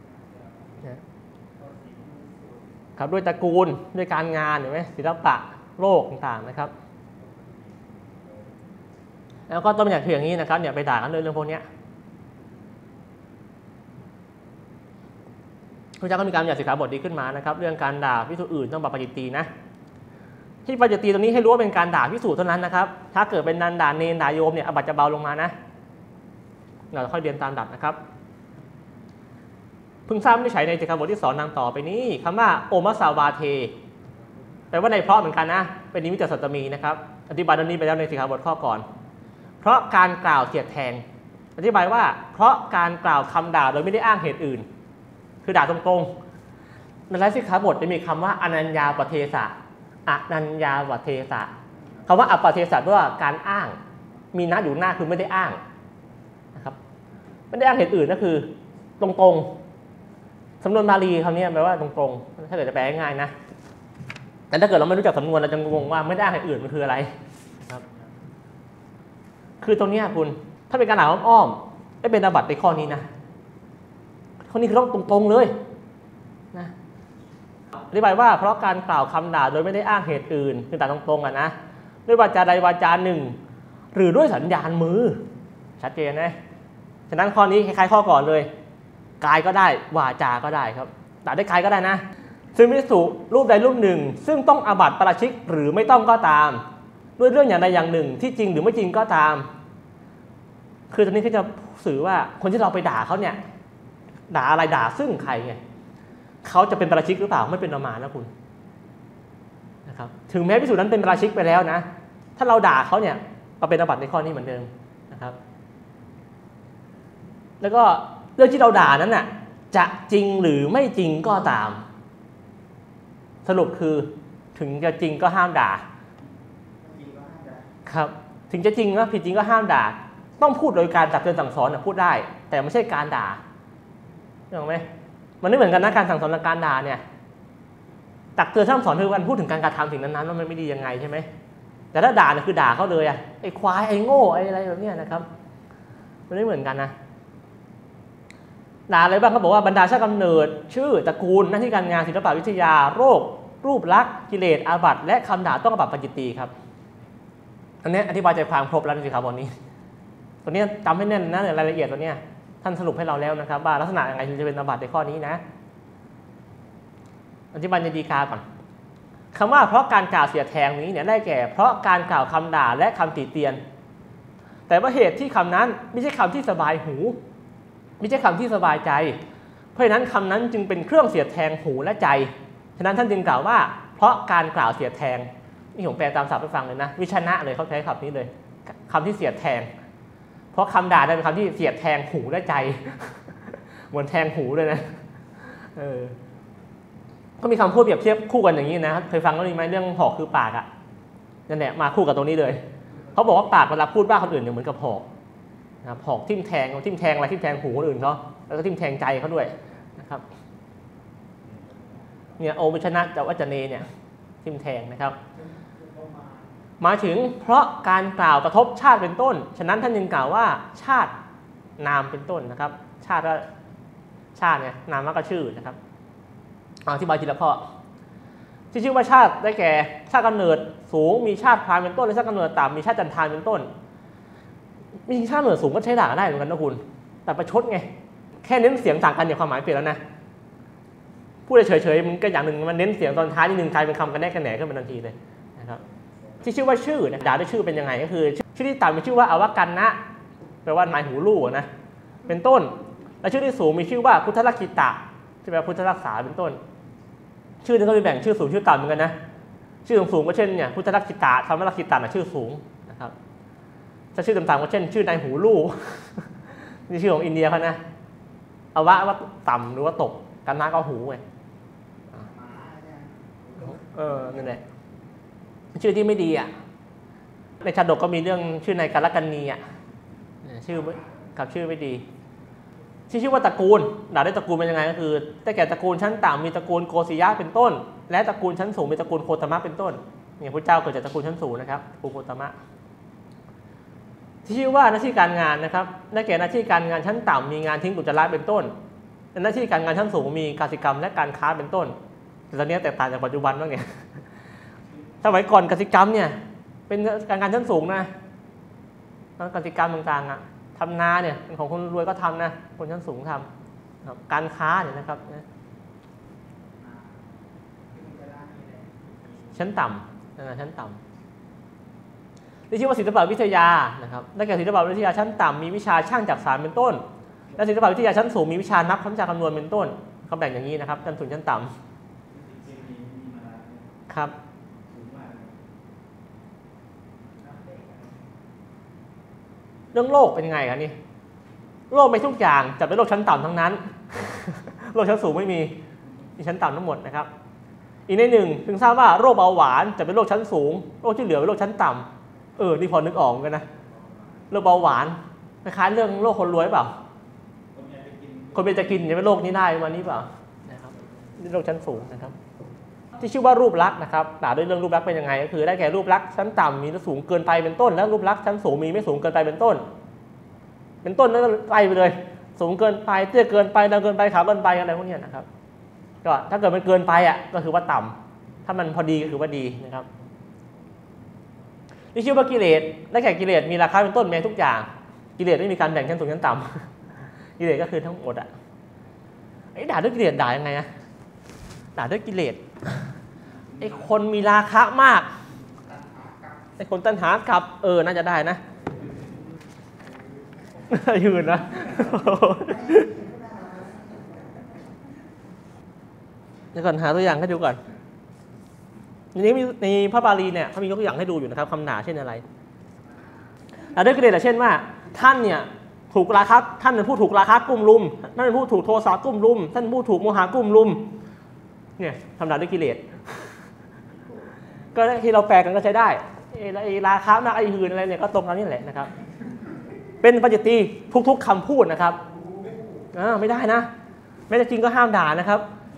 นะครับด้วยตระกูลด้วยการงานเห็นไหมศิลปะโลกต่างๆนะครับแล้วก็ต้นแบบคืออย่างนี้นะครับเนี่ยไปด่ากันเรื่องพวกนี้พระเจ้าก็มีการบัญญัติสิกขาบทนี้ขึ้นมานะครับเรื่องการด่าภิกษุอื่นต้องปาจิตตีนะที่ปาจิตตีตรงนี้ให้รู้ว่าเป็นการด่าภิกษุเท่านั้นนะครับถ้าเกิดเป็นนันด่าเนรด่าโยมเนี่ยอาบัติจะเบาลงมานะเราค่อยเรียนตามดับนะครับพึงทราบวินิจฉัยในสิกขาบทที่สองดังต่อไปนี้คำว่าโอมัสสาวาเทแปลว่าในเพราะเหมือนกันนะเป็นนิมิตสัตตมีนะครับอธิบายตรงนี้ไปแล้วในสิกขาบทข้อก่อนเพราะการกล่าวเสียดแทงอธิบายว่าเพราะการกล่าวคำด่าโดยไม่ได้อ้างเหตุอื่นคือด่าตรงๆในรายสิกขาบทจะมีคำว่าอนัญญาปเทสะอนัญญาปเทสะคำว่าอปเทสะแปลว่าการอ้างมีนะอยู่หน้าคือไม่ได้อ้างนะครับไม่ได้อ้างเหตุอื่นก็คือตรงๆสำนวนบาลีคำนี้แปลว่าตรงๆถ้าเกิดจะแปลง่ายๆนะแต่ถ้าเกิดเราไม่รู้จักสำนวนเราจะงงว่าไม่ได้อ้างเหตุอื่นมันคืออะไรครับคือตรงนี้คุณถ้าเป็นการด่าอ้อมๆไม่เป็นอาบัติในข้อนี้นะข้อนี้คือต้องตรงๆเลยนะอธิบายว่าเพราะการกล่าวคำด่าโดยไม่ได้อ้างเหตุอื่นคือด่าตรงๆอ่ะนะด้วยวาจาใดวาจาหนึ่งหรือด้วยสัญญาณมือชัดเจนนะฉะนั้นข้อนี้คล้ายๆข้อก่อนเลยกายก็ได้วาจาก็ได้ครับด่าด้วยกายก็ได้นะซึ่งภิกษุรูปใดรูปหนึ่งซึ่งต้องอาบัติปาราชิกหรือไม่ต้องก็ตามด้วยเรื่องอย่างใดอย่างหนึ่งที่จริงหรือไม่จริงก็ตามคือตรงนี้ก็จะสื่อว่าคนที่เราไปด่าเขาเนี่ยด่าอะไรด่าซึ่งใครไงเขาจะเป็นปาราชิกหรือเปล่าไม่เป็นประมาณนะคุณนะครับถึงแม้ภิกษุนั้นเป็นปาราชิกไปแล้วนะถ้าเราด่าเขาเนี่ยก็เป็นอาบัติในข้อนี้เหมือนเดิมนะครับแล้วก็เรื่องที่เราด่านั้นน่ะจะจริงหรือไม่จริงก็ตามสรุปคือถึงจะจริงก็ห้ามด่าครับถึงจะจริงนะผิดจริงก็ห้ามด่าต้องพูดโดยการตักเตือนสั่งสอนพูดได้แต่ไม่ใช่การด่าเข้าใจไหมมันไม่เหมือนกันนะการสั่งสอนและการด่าเนี่ยตักเตือนสั่งสอนคือการพูดถึงการกระทำสิ่งนั้นๆว่ามันไม่ดียังไงใช่ไหมแต่ถ้าด่าเนี่ยคือด่าเขาเลยอะไอ้ควายไอ้โง่ไอ้อะไรแบบนี้นะครับมันไม่เหมือนกันนะด่าอะไรบ้างเขาบอกว่าบรรดาชาติกำเนิดชื่อตระกูลหน้าที่การงานศิลปวิทยาโรครูปลักษณ์กิเลสอาบัติและคำด่าต้องอาบัติปาจิตตีครับอันนี้อธิบายใจความครบแล้วในสิกขาบทนี้ตัวนี้จำให้แน่นนะในรายละเอียดตัวนี้ท่านสรุปให้เราแล้วนะครับว่าลักษณะยังไงถึงจะเป็นอาบัติในข้อนี้นะอธิบายในฎีกาก่อนคำว่าเพราะการกล่าวเสียดแทงนี้เนี่ยได้แก่เพราะการกล่าวคำด่าและคำติเตียนแต่ว่าเหตุที่คำนั้นไม่ใช่คำที่สบายหูไม่ใช่คำที่สบายใจเพราะฉะนั้นคำนั้นจึงเป็นเครื่องเสียดแทงหูและใจฉะนั้นท่านจึงกล่าวว่าเพราะการกล่าวเสียดแทงนี่ผมแปลตามศัพท์ให้ฟังเลยนะวิชนะเลยเขาใช้คำนี้เลยคำที่เสียดแทงเพราะคำด่าเป็นคำที่เสียดแทงหูและใจเหมือนแทงหูเลยนะเออก็มีคำพูดเปรียบเทียบคู่กันอย่างนี้นะเคยฟังก็มีไหมเรื่องหอกคือปากอ่ะนั่นแหละมาคู่กับตรงนี้เลยเขาบอกว่าปากเวลาพูดว่าคนอื่นเนี่ยเหมือนกับหอกนะหอกทิ่มแทงทิ่มแทงอะไรทิ่มแทงหูคนอื่นเขาแล้วก็ทิ่มแทงใจเขาด้วยนะครับเนี่ยโอวิชนะจะวัจเนเนี่ยทิ่มแทงนะครับมาถึงเพราะการกล่าวกระทบชาติเป็นต้นฉะนั้นท่านจึงกล่าวว่าชาตินามเป็นต้นนะครับชาติก็ชาติเนี่ยนามก็ชื่อนะครับอธิบายทีละข้อที่ชื่อว่าชาติได้แก่ชาติกำเนิดสูงมีชาติพราหมณ์เป็นต้นและชาติกำเนิดต่ำมีชาติจันทานเป็นต้นมีชาติกำเนิดสูงก็ใช้ด่าได้เหมือนกันนะคุณแต่ประชดไงแค่เน้นเสียงต่างกันอย่างความหมายเปลี่ยนแล้วนะพูดเฉยๆมันก็อย่างหนึ่งมันเน้นเสียงตอนท้ายนิดนึงกลายเป็นคำกันแน่กันแหนขึ้นมาทันทีเลยนะครับที่ชื่อว่าชื่อด่าด้วยชื่อเป็นยังไงก็คือชื่อที่ต่ำมีชื่อว่าอวกันนะแปลว่านายหูลู่นะเป็นต้นและชื่อที่สูงมีชื่อว่าพุทธลักขิตะที่แปลว่าพุทธรักษาเป็นต้นชื่อนี้ก็มีแบ่งชื่อสูงชื่อต่ำเหมือนกันนะชื่อสูงก็เช่นเนี่ยพุทธลักขิตะธรรมลักขิตะนะชื่อสูงนะครับถ้าชื่อต่ำๆก็เช่นชื่อนายหูลู่นี่ชื่อของอินเดียเขานะอวะว่าต่ำหรือว่าตกกันนะก็หูไงเออนั่นแหละชื่อที่ไม่ดีอ่ะในชาดกก็มีเรื่องชื่อในกาลกันนีอ่ะชื่อกับชื่อไม่ดีที่ชื่อว่าตระกูลด่าได้ตระกูลเป็นยังไงก็คือได้แก่ตระกูลชั้นต่ำมีตระกูลโกศิยะเป็นต้นและตระกูลชั้นสูงมีตระกูลโคตมะเป็นต้นเนี่ยพระเจ้าเกิดจากตระกูลชั้นสูงนะครับตระกูลโคตมะที่ชื่อว่าหน้าที่การงานนะครับได้แก่หน้าที่การงานชั้นต่ำมีงานทิ้งอุจจาระเป็นต้นหน้าที่การงานชั้นสูงมีกสิกรรมและการค้าเป็นต้นแต่ตอนนี้แตกต่างจากปัจจุบันบ้างเนี่ยสมัยก่อนกสิกรรมเนี่ยเป็นการงานชั้นสูงนะกสิกรรมต่างๆอ่ะทำนาเนี่ยเป็นของคนรวยก็ทำนะคนชั้นสูงทำการค้าเนี่ยนะครับชั้นต่ำชั้นต่ำที่ชื่อว่าศิลปวิทยานะครับได้แก่ศิลปวิทยาชั้นต่ำมีวิชาช่างจักสานเป็นต้นและศิลปวิทยาชั้นสูงมีวิชานับวิชาคำนวณเป็นต้นเขาแบ่งอย่างนี้นะครับชั้นสูงชั้นต่ำครับเรื่องโลกเป็นไงครับนี่โลกไม่ทุกอย่างจะเป็นโลกชั้นต่ำทั้งนั้นโลกชั้นสูงไม่มีมีชั้นต่ำทั้งหมดนะครับอีกในหนึ่งถึงทราบว่าโรคเบาหวานจะเป็นโรคชั้นสูงโรคที่เหลือเป็นโรคชั้นต่ำเออนี่พอนึกออกกันนะโรคเบาหวานคล้ายๆเรื่องโรคคนรวยเปล่าคนเป็นจะกินจะเป็นโรคนี้ได้มานี้เปล่านะครับนี่โรคชั้นสูงนะครับที่ชื่อว่ารูปลักษณ์นะครับด่าด้วยเรื่องรูปลักษณ์เป็นยังไงก็คือได้แก่รูปลักษณ์ชั้นต่ำมีสูงเกินไปเป็นต้นแล้วรูปลักษณ์ชั้นสูงมีไม่สูงเกินไปเป็นต้นเป็นต้นแล้วก็ไล่ไปเลยสูงเกินไปเตี้ยเกินไปดำเกินไปขาวเกินไปอะไรพวกนี้นะครับก็ถ้าเกิดมันเกินไปอ่ะก็คือว่าต่ำถ้ามันพอดีก็คือว่าดีนะครับที่ชื่อว่ากิเลสได้แก่กิเลสมีราคาเป็นต้นแม้ทุกอย่างกิเลสไม่มีการแบ่งชั้นสูงชั้นต่ำกิเลสก็คือทั้งหมดอ่ะไอ้ด่าด้วยกิเลสด่ายังไงนะด่าด้วยกิเลสไอ้คนมีราคะมากไอ้คนตัณหากับเออน่าจะได้นะยืนนะเดี๋ยวก่อนหาตัวอย่างให้ดูก่อนในนี้มีในพระบาลีเนี่ยเขามียกตัวอย่างให้ดูอยู่นะครับคำด่าเช่นอะไรด่าด้วยกิเลสเช่นว่าท่านเนี่ยถูกราคะท่านเป็นผู้ถูกราคะกุ้มลุมท่านเป็นผู้ถูกโทสะกุ้มลุมท่านผู้ถูกโมหะกุ้มลุมเนี่ยทำด่าด้วยกิเลสก็ที่เราแปลกันก็ใช้ได้ไอ้ราคะมากไอ้หืนอะไรเนี่ยก็ตรงกันนี่แหละนะครับเป็นปัจจิตีทุกๆคำพูดนะครับอ่าไม่ได้นะไม่ได้จริงก็ห้ามด่านะครับ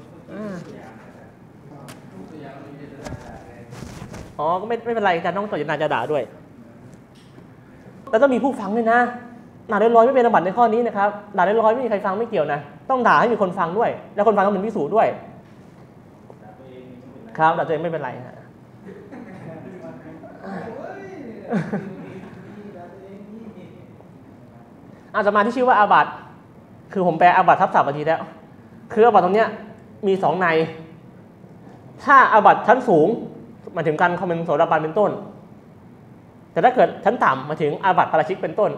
อ๋อก็ไม่ไม่เป็นไรอาจารย์ต้องต่อจากนาจะด่าด้วยแต่ต้องมีผู้ฟังด้วยนะด่าลอยๆไม่เป็นอาบัติในข้อนี้นะครับด่าลอยๆไม่มีใครฟังไม่เกี่ยวนะต้องด่าให้มีคนฟังด้วยแล้วคนฟังต้องเป็นพิสูจน์ด้วยครับด่าตัวเองไม่เป็นไรนะอาตมาที่ชื่อว่าอาบัติคือผมแปลอาบัติทับศัพท์มาทีแล้วคืออาบัติตรงเนี้ยมีสองในถ้าอาบัติชั้นสูงมาถึงการคอมเมนต์โสดาบันเป็นต้นแต่ถ้าเกิดชั้นต่ำมาถึงอาบัติปาราชิกเป็นต้น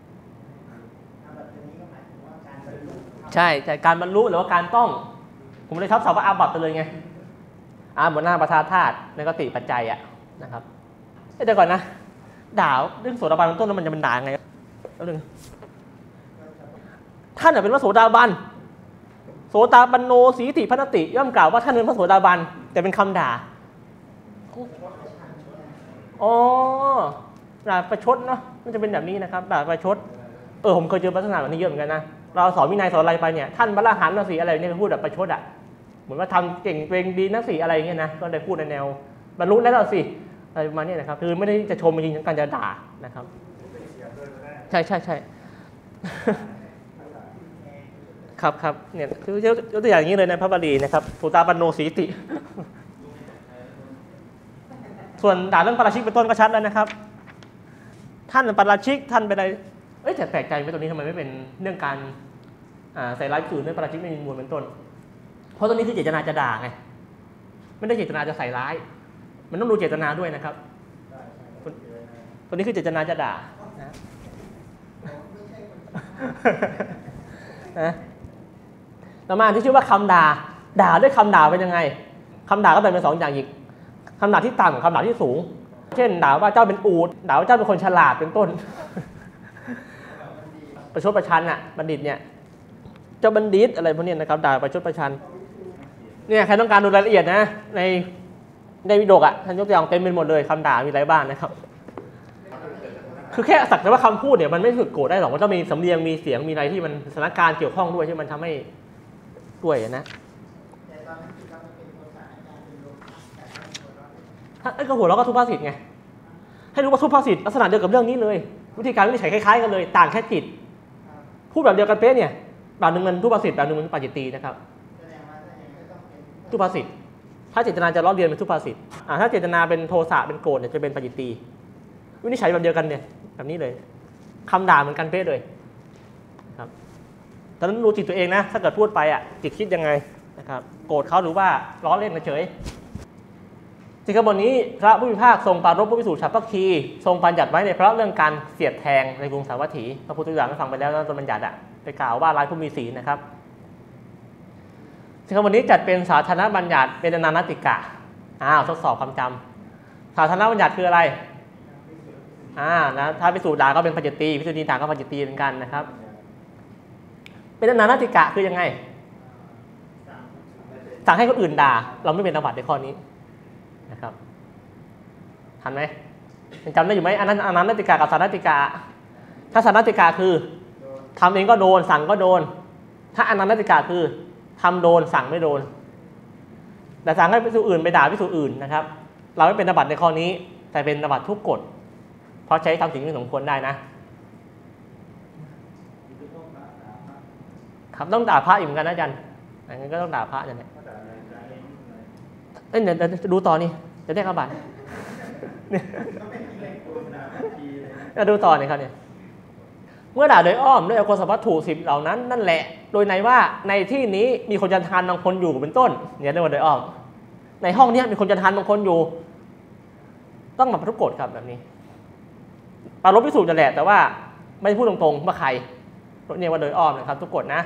ใช่แต่การบรรลุหรือว่าการต้องผมเลยทับศัพท์ว่าอาบัติไปเลยไงอาบนหน้าประทาธาตุในกติปัจจัยอ่ะนะครับเดี๋ยวก่อนนะด่าเรื่องโสดาบันเป็นต้นแล้วมันจะเป็นด่าไงแล้วหนึ่งท่านเป็นพระโสดาบันโสดาบันโนสีติพนติย่อมกล่าวว่าท่านเป็นพระโสดาบันแต่เป็นคำด่าอ๋อด่าประชดเนาะมันจะเป็นแบบนี้นะครับด่าประชดเออผมเคยเจอลักษณะแบบนี้เยอะเหมือนกันนะเราสอนวินัยสอนอะไรไปเนี่ยท่านพระอรหันต์นะสิอะไรเนี่ยพูดแบบประชดอ่ะเหมือนว่าทำเก่งเก่งดีนะสิอะไรเงี้ยนะก็ได้พูดในแนวบรรลุแล้วสิอะไรประมาณนี้นะครับคือไม่ได้จะชมจริงๆการจะด่านะครับใช่ใช่ใช่ครับครับเนี่ยคือยกตัวอย่างอย่างนี้เลยในพระบาลีนะครับโสดาบันโนสีติส่วนด่าเรื่องปาราชิกเป็นต้นก็ชัดแล้วนะครับท่านเป็นปาราชิกท่านเป็นอะไรเอ้ยแต่แปลกใจไหมตรงนี้ทำไมไม่เป็นเรื่องการใส่ร้ายสื่อเรื่องปาราชิกไม่มีมูลเป็นต้นเพราะตรงนี้คือเจตนาจะด่าไงไม่ได้เจตนาจะใส่ร้ายมันต้องดูเจตนาด้วยนะครับตัวนี้คือเจตนาจะด่านะนะต่อมาที่ชื่อว่าคำด่าด่าด้วยคำด่าเป็นยังไงคำด่าก็แบ่งเป็นสองอย่างอีกคำด่าที่ต่ำกับคำด่าที่สูงเช่นด่าว่าเจ้าเป็นอูฐด่าว่าเจ้าเป็นคนฉลาดเป็นต้นประชดประชันอ่ะบัณฑิตเนี่ยเจ้าบัณฑิตอะไรพวกนี้นะครับด่าประชดประชันเนี่ยใครต้องการดูรายละเอียดนะในในวิดีโออ่ะท่านยกตัวอย่างเต็มไปหมดเลยคำด่ามีอะไรบ้างนะครับคือแค่สักแต่ว่าคำพูดเนี่ยมันไม่ถึกโกรธได้หรอกมันต้องมีสำเนียงมีเสียงมีอะไรที่มันสถานการณ์เกี่ยวข้องด้วยที่มันทำให้ด้วยนะถ้าไอ้กระหัวเราก็ทุพภาษิตไงให้รู้ว่าทุพภาษิตลักษณะเดียวกับเรื่องนี้เลยวิธีการวินิจฉัยคล้ายๆกันเลยต่างแค่จิตพูดแบบเดียวกันเป๊ะเนี่ยแบบหนึ่งมันทุพภาษิตแบบหนึ่งมันปาจิตตีนะครับทุพภาษิตถ้าเจตนาจะล้อเลียนเป็นทุพภาษิตอ่าถ้าเจตนาเป็นโทสะเป็นโกรธเนี่ยจะเป็นปาจิตตีวินิจฉัยแบบเดียวกันเนี่ยแบบนี้เลยคำด่าเหมือนกันเป๊ะเลยครับตอนนั้นรู้จิตตัวเองนะถ้าเกิดพูดไปอ่ะจิตคิดยังไงนะครับโกรธเขาหรือว่าล้อเล่นเฉยสิกขาบทนี้พระผู้มีภาคทรงปรารภพระภิกษุฉัพพคีทรงบัญญัติไว้ในพระเรื่องการเสียดแทงในกรุงสาวัตถีพระพุทธเจ้าได้ฟังไปแล้วตอนบัญญัติอ่ะไปกล่าวว่าร้ายผู้มีศีลนะครับสิกขาบทนี้จัดเป็นสาธารณบัญญัติเป็นอนันติกะอ้าวทดสอบความจำสาธารณบัญญัติคืออะไรอ่านะถ้าภิกษุด่าก็เป็นปาจิตตีภิกษุณีด่าก็ปาจิตตีเหมือนกันนะครับเป็นอนันติกะคือยังไงสั่งให้คนอื่นด่าเราไม่เป็นอาบัติในข้อนี้นะครับทันไหมยังจำได้อยู่ไหมอันนั้นอนันติกะกับสานันติกะถ้าสานันติกะคือทำเองก็โดนสั่งก็โดนถ้าอนันติกะคือทำโดนสั่งไม่โดนแต่สั่งให้ภิกษุอื่นไปด่าภิกษุอื่นนะครับเราไม่เป็นอาบัติในข้อนี้แต่เป็นอาบัติทุกกฎเพราะใช้ทำสิ่งที่สมควรได้นะครับต้องด่าพระอีกเหมือนกันนะอาจารย์อย่างนี้ก็ต้องด่าพระอย่างนี้เอ้ยเดี๋ยวจะดูต่อนี่จะได้อาบัติเนี่ยดูต่อนี่ครับเนี่ยเมื่อด่าโดยอ้อมด้วยอกุศลวัตถุสิบเหล่านั้นนั่นแหละโดยในว่าในที่นี้มีคนจันทานบางคนอยู่เป็นต้นเนี่ยเรียกว่าโดยอ้อมในห้องนี้มีคนจันทานบางคนอยู่ต้องมาทุกกฎครับแบบนี้ปรารภภิกษุจะแหละแต่ว่าไม่พูดตรงๆว่าใครเนี่ยว่าโดยอ้อมนะครับทุกกฎนะ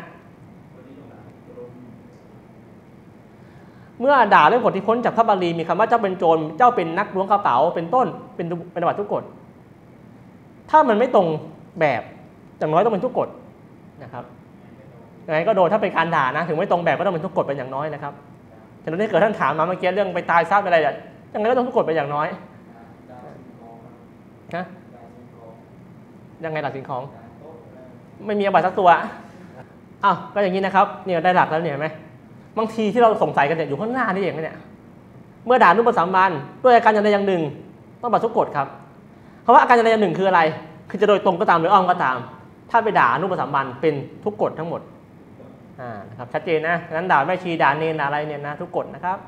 เมื่อด่าเรื่องผลที่พ้นจากพระบาลีมีคำว่าเจ้าเป็นโจรเจ้าเป็นนักล้วงกระเป๋าเป็นต้นเป็นเป็นอาบัติทุกกฎถ้ามันไม่ตรงแบบอย่างน้อยต้องเป็นทุกกฎนะครับยังไงก็โดนถ้าเป็นการด่านะถึงไม่ตรงแบบก็ต้องเป็นทุกกฎเป็นอย่างน้อยนะครับฉะนั้นถ้าเกิดท่านถามมาเมื่อกี้เรื่องไปตายซะอะไรอย่างยังไงก็ต้องทุกกฎเป็นอย่างน้อยนะยังไงหลักสิ่งของไม่มีอาบัติสักตัวอ้าวก็อย่างนี้นะครับเนี่ยได้หลักแล้วเนี่ยเห็นไหมบางทีที่เราสงสัยกันเนี่ยอยู่ข้างหน้านี่เองเนี่ยเมื่อด่านุปสัมบันด้วยอาการอย่างใดอย่างหนึ่งต้องบัตรทุกกฎครับเพราะว่าอาการอย่างใดอย่างหนึ่งคืออะไรคือจะโดยตรงก็ตามหรืออ้อมก็ตามถ้าไปด่านุปสัมบันเป็นทุกกฎทั้งหมดอ่านะครับชัดเจนนะงั้นด่าแม่ชีด่าเนรด่าอะไรเนี่ยนะทุกกฎนะครับ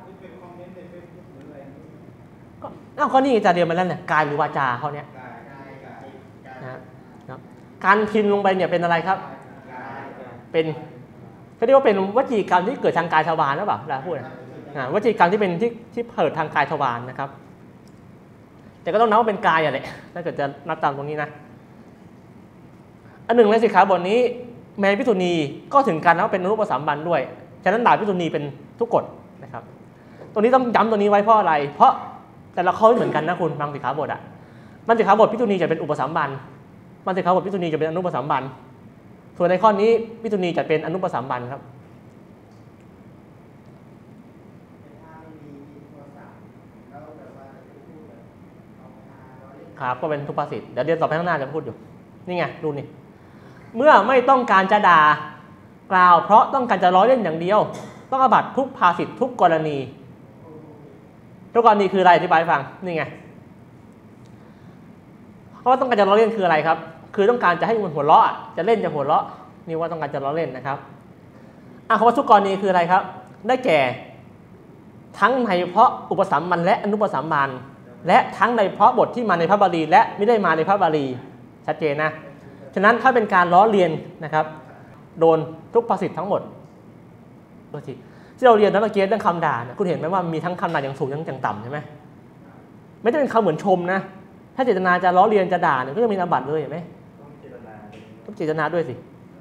ก็อ้าวข้อนี้จะเรียนมาแล้วเนี่ยกายหรือวาจาเขาเนี่ยนะการพิมพ์ลงไปเนี่ยเป็นอะไรครับเป็นเขาเรียกว่าเป็นวจีกรรมที่เกิดทางกายทวารหรือเปล่าเราพูดนะวจีกรรมที่เป็นที่ที่เกิดทางกายทวารนะครับแต่ก็ต้องนับว่าเป็นกายอะไรถ้าเกิดจะนับตามตรงนี้นะอันหนึ่งในสิกขาบทนี้แม้ภิกษุณีก็ถึงการนับเป็นอนุปสัมบันด้วยฉะนั้นด่าภิกษุณีเป็นทุกกฎนะครับตรงนี้ต้องย้ำตัวนี้ไว้เพราะอะไรเพราะแต่ละข้อไม่เหมือนกันนะคุณบางสิกขาบทอ่ะบางสิกขาบทภิกษุณีจะเป็นอุปสัมบันบางสิกขาบทภิกษุณีจะเป็นอนุปสัมบันส่วนในข้อนี้ภิกษุณีจะเป็นอนุปสัมบันครับครับก็เป็นทุพภาษิตเดี๋ยวเรียนต่อไปข้างหน้าจะพูดอยู่นี่ไงดูนี่เมื่อไม่ต้องการจะด่ากล่าวเพราะต้องการจะล้อเล่นอย่างเดียวต้องอาบัติทุกภาษิตทุกกรณีทุกกรณีคืออะไรอธิบายฟังนี่ไงเพราะว่าต้องการจะล้อเล่นคืออะไรครับคือต้องการจะให้มันหัวเราะจะเล่นจะหัวเราะนี่ว่าต้องการจะล้อเล่นนะครับอ่ะคำว่าทุกกรณีคืออะไรครับได้แก่ทั้งในเพราะอุปสัมบันและอนุปสัมบันและทั้งในเพราะบทที่มาในพระบาลีและไม่ได้มาในพระบาลีชัดเจนนะฉะนั้นถ้าเป็นการล้อเลียนนะครับโดนทุกภาษิตทั้งหมดที่เราเรียนนะเมื่อกี้เรื่องคำด่าคุณเห็นไหมว่ามีทั้งคำด่าอย่างสูงทั้งอย่างต่ำใช่ไหมไม่ได้เป็นคำเหมือนชมนะถ้าเจตนาจะล้อเลียนจะด่าเนี่ยก็จะมีอาบัติเลยเห็นไหมต้องเจตนาด้วยสิ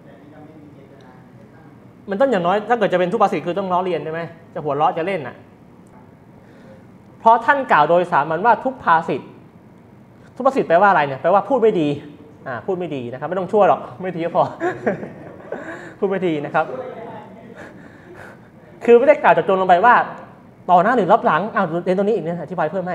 มันต้องอย่างน้อยถ้าเกิดจะเป็นทุพภาษิตคือต้องล้อเลียนใช่ไหมจะหัวเราะจะเล่นน่ะเพราะท่านกล่าวโดยสามัญว่าทุพภาษิตทุพภาษิตแปลว่าอะไรเนี่ยแปลว่าพูดไม่ดีอ่าพูดไม่ดีนะครับไม่ต้องชั่วหรอกไม่ดีก็พอ พูดไม่ดีนะครับคือไม่ได้กล่าวจดจงลงไปว่าต่อหน้าหรือรับหลังอ้าวเรียนตรงนี้อีกเนี่ยอธิบายเพิ่มให้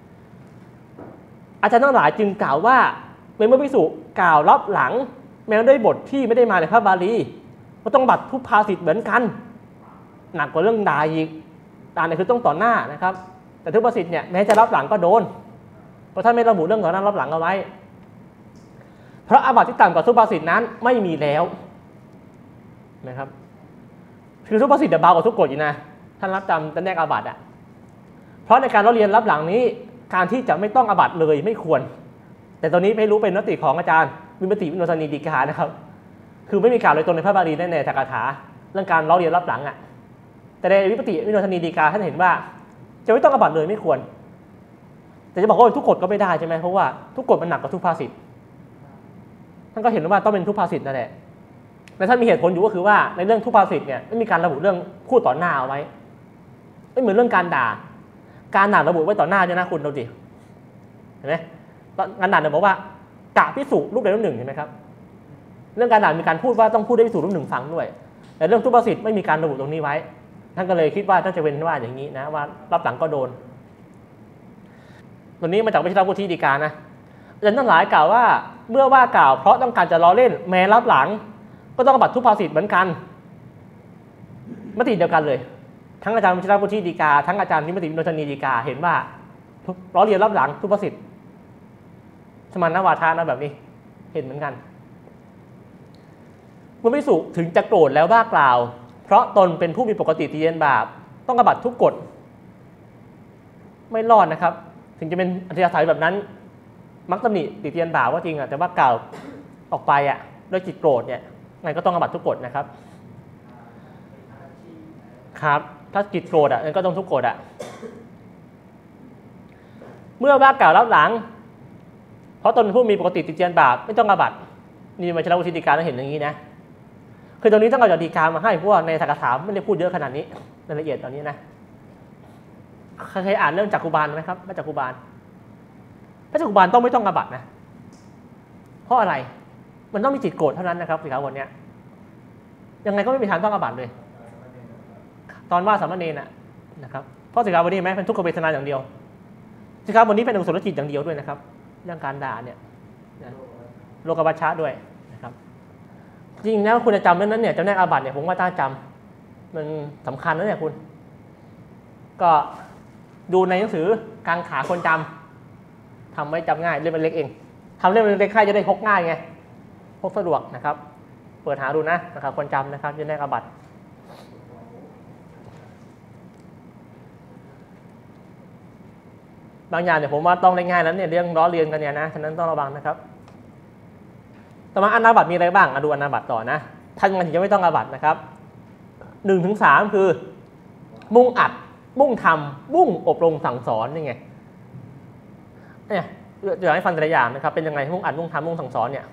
อาจารย์ทั้งหลายจึงกล่าวว่าเมื่อภิกษุกล่าวรับหลังแม้ด้วยบทที่ไม่ได้มาในพระบาลีก็ต้องบัตรทุพภาษิตเหมือนกันหนักกว่าเรื่องด่าอีกด่าเนี่ยคือต้องต่อหน้านะครับแต่ทุพภาษิตเนี่ยแม้จะรับหลังก็โดนเพราะท่านไม่ระบุเรื่องต่อหน้ารับหลังเอาไว้เพราะอาบัติที่ต่ำกว่าทุพภาษิตนั้นไม่มีแล้วนะครับคือทุพภาษิตเบากว่าทุกกฎอยู่นะท่านรับจำจะแนกอาบัติอ่ะเพราะในการเราเรียนรับหลังนี้การที่จะไม่ต้องอาบัติเลยไม่ควรแต่ตอนนี้ไม่รู้เป็นมติของอาจารย์วิมติวิโนทนีฎีกานะครับคือไม่มีกล่าวโดยตรงในพระบาลีในตถกถาเรื่องการเราเรียนรับหลังอ่ะแต่ในวิมติวิโนทนีฎีกาท่านเห็นว่าจะไม่ต้องอาบัติเลยไม่ควรแต่จะบอกว่าทุกกฎก็ไม่ได้ใช่ไหมเพราะว่าทุกกฎมันหนักกว่าทุพภาษิตท่านก็เห็นว่าต้องเป็นทุพภาษิตนั่นแหละแต่ท่านมีเหตุผลอยู่ก็คือว่าในเรื่องทุพภาษิตเนี่ยไม่มีการระบุเรื่องพูดต่อหน้าเอาไว้ไม่เหมือนเรื่องการด่าการด่าระบุไว้ต่อหน้าใช่ไหมคุณดูดิเห็นไหมการด่าเนี่ยบอกว่ากะภิกษุรูปใดรูปหนึ่งเห็นไหมครับเรื่องการด่ามีการพูดว่าต้องพูดให้ภิกษุรูปหนึ่งฟังด้วยแต่เรื่องทุพภาษิตไม่มีการระบุตรงนี้ไว้ท่านก็เลยคิดว่าท่านจะเป็นว่าอย่างนี้นะว่ารับหลังก็โดนตัวนี้มาจากวิชาพุทธิฎีกานะอาจารย์ทั้งหลายกล่าวว่าเมื่อว่ากล่าวเพราะต้องการจะล้อเล่นแม้รับหลังก็ต้องอาบัติทุพภาษิตเหมือนกันมติเดียวกันเลยทั้งอาจารย์วิชาพุทธิฎีกาทั้งอาจารย์นิมติวิโนทนีฎีกาเห็นว่าล้อเลียนรับหลังทุพภาษิตสมานวาทานะแบบนี้เห็นเหมือนกันเมื่อภิกษุถึงจะโกรธแล้วว่ากล่าวเพราะตนเป็นผู้มีปกติตีเตียนบาปต้องอาบัติทุกกฎไม่รอดนะครับถึงจะเป็นอัธยาศัยแบบนั้นมักตำหนิตีเตียนบาปว่าจริงอ่ะแต่ว่ากล่าวออกไปอ่ะด้วยจิตโกรธเนี่ยไงก็ต้องอาบัติทุกกฎนะครับครับถ้าจิตโกรธอ่ะก็ต้องทุกกฎอ่ะเมื่อว่ากล่าวรับหลังเพราะตนเป็นผู้มีปกติตีเตียนบาปไม่ต้องอาบัตินี่มาชนะวุฒิฎีกาต้องเห็นอย่างนี้นะคือตรงนี้ต้องเอาจากฎีกามาให้เพราะว่าในตถกถาไม่ได้พูดเยอะขนาดนี้รายละเอียดตอนนี้นะเคยอ่านเรื่องจักกุบาลไหมครับพระจักกุบาลพระจักกุบาลต้องไม่ต้องอาบัตินะเพราะอะไรมันต้องมีจิตโกรธเท่านั้นนะครับสิขาบทเนี้ยยังไงก็ไม่มีทางต้องอาบัติเลยตอนว่าสามเณรน่ะนะครับเพราะสิขาบทนี้แม้เป็นทุกขเวทนาอย่างเดียวสิขาบทนี้เป็นอกุศลจิตอย่างเดียวด้วยนะครับเรื่องการด่าเนี่ยโลกวัชชะด้วยนะครับจริงแล้วคุณจะจำเรื่องนั้นเนี่ยจำแนกอาบัติเนี่ยผมว่าต้องจำมันสำคัญนะเนี่ยคุณก็ดูในหนังสือกางขาคนจำทำไว้จำง่ายเล่มเล็กเองทำเล่มเล็กๆใครจะได้พกง่ายไงพกสะดวกนะครับเปิดหาดูนะนะครับคนจำนะครับจะแนกอาบัติบางอย่างเนี่ยผมว่าต้องได้ง่ายแล้วเนี่ยเรื่องล้อเลียนกันเนี่ยนะฉะนั้นต้องระวังนะครับต่อมาอาบัติมีอะไรบ้างดูอาบัติต่อนะท่านมันถึงจะไม่ต้องอาบัตินะครับหนึ่งถึงสามคือมุ่งอัดมุ่งทำมุ่งอบรมสั่งสอนนี่ไงเนี่ยเดี๋ยวให้ฟังแต่ละอย่างนะครับเป็นยังไงมุ่งอัดมุ่งทำมุ่งสั่งสอนเนี่ย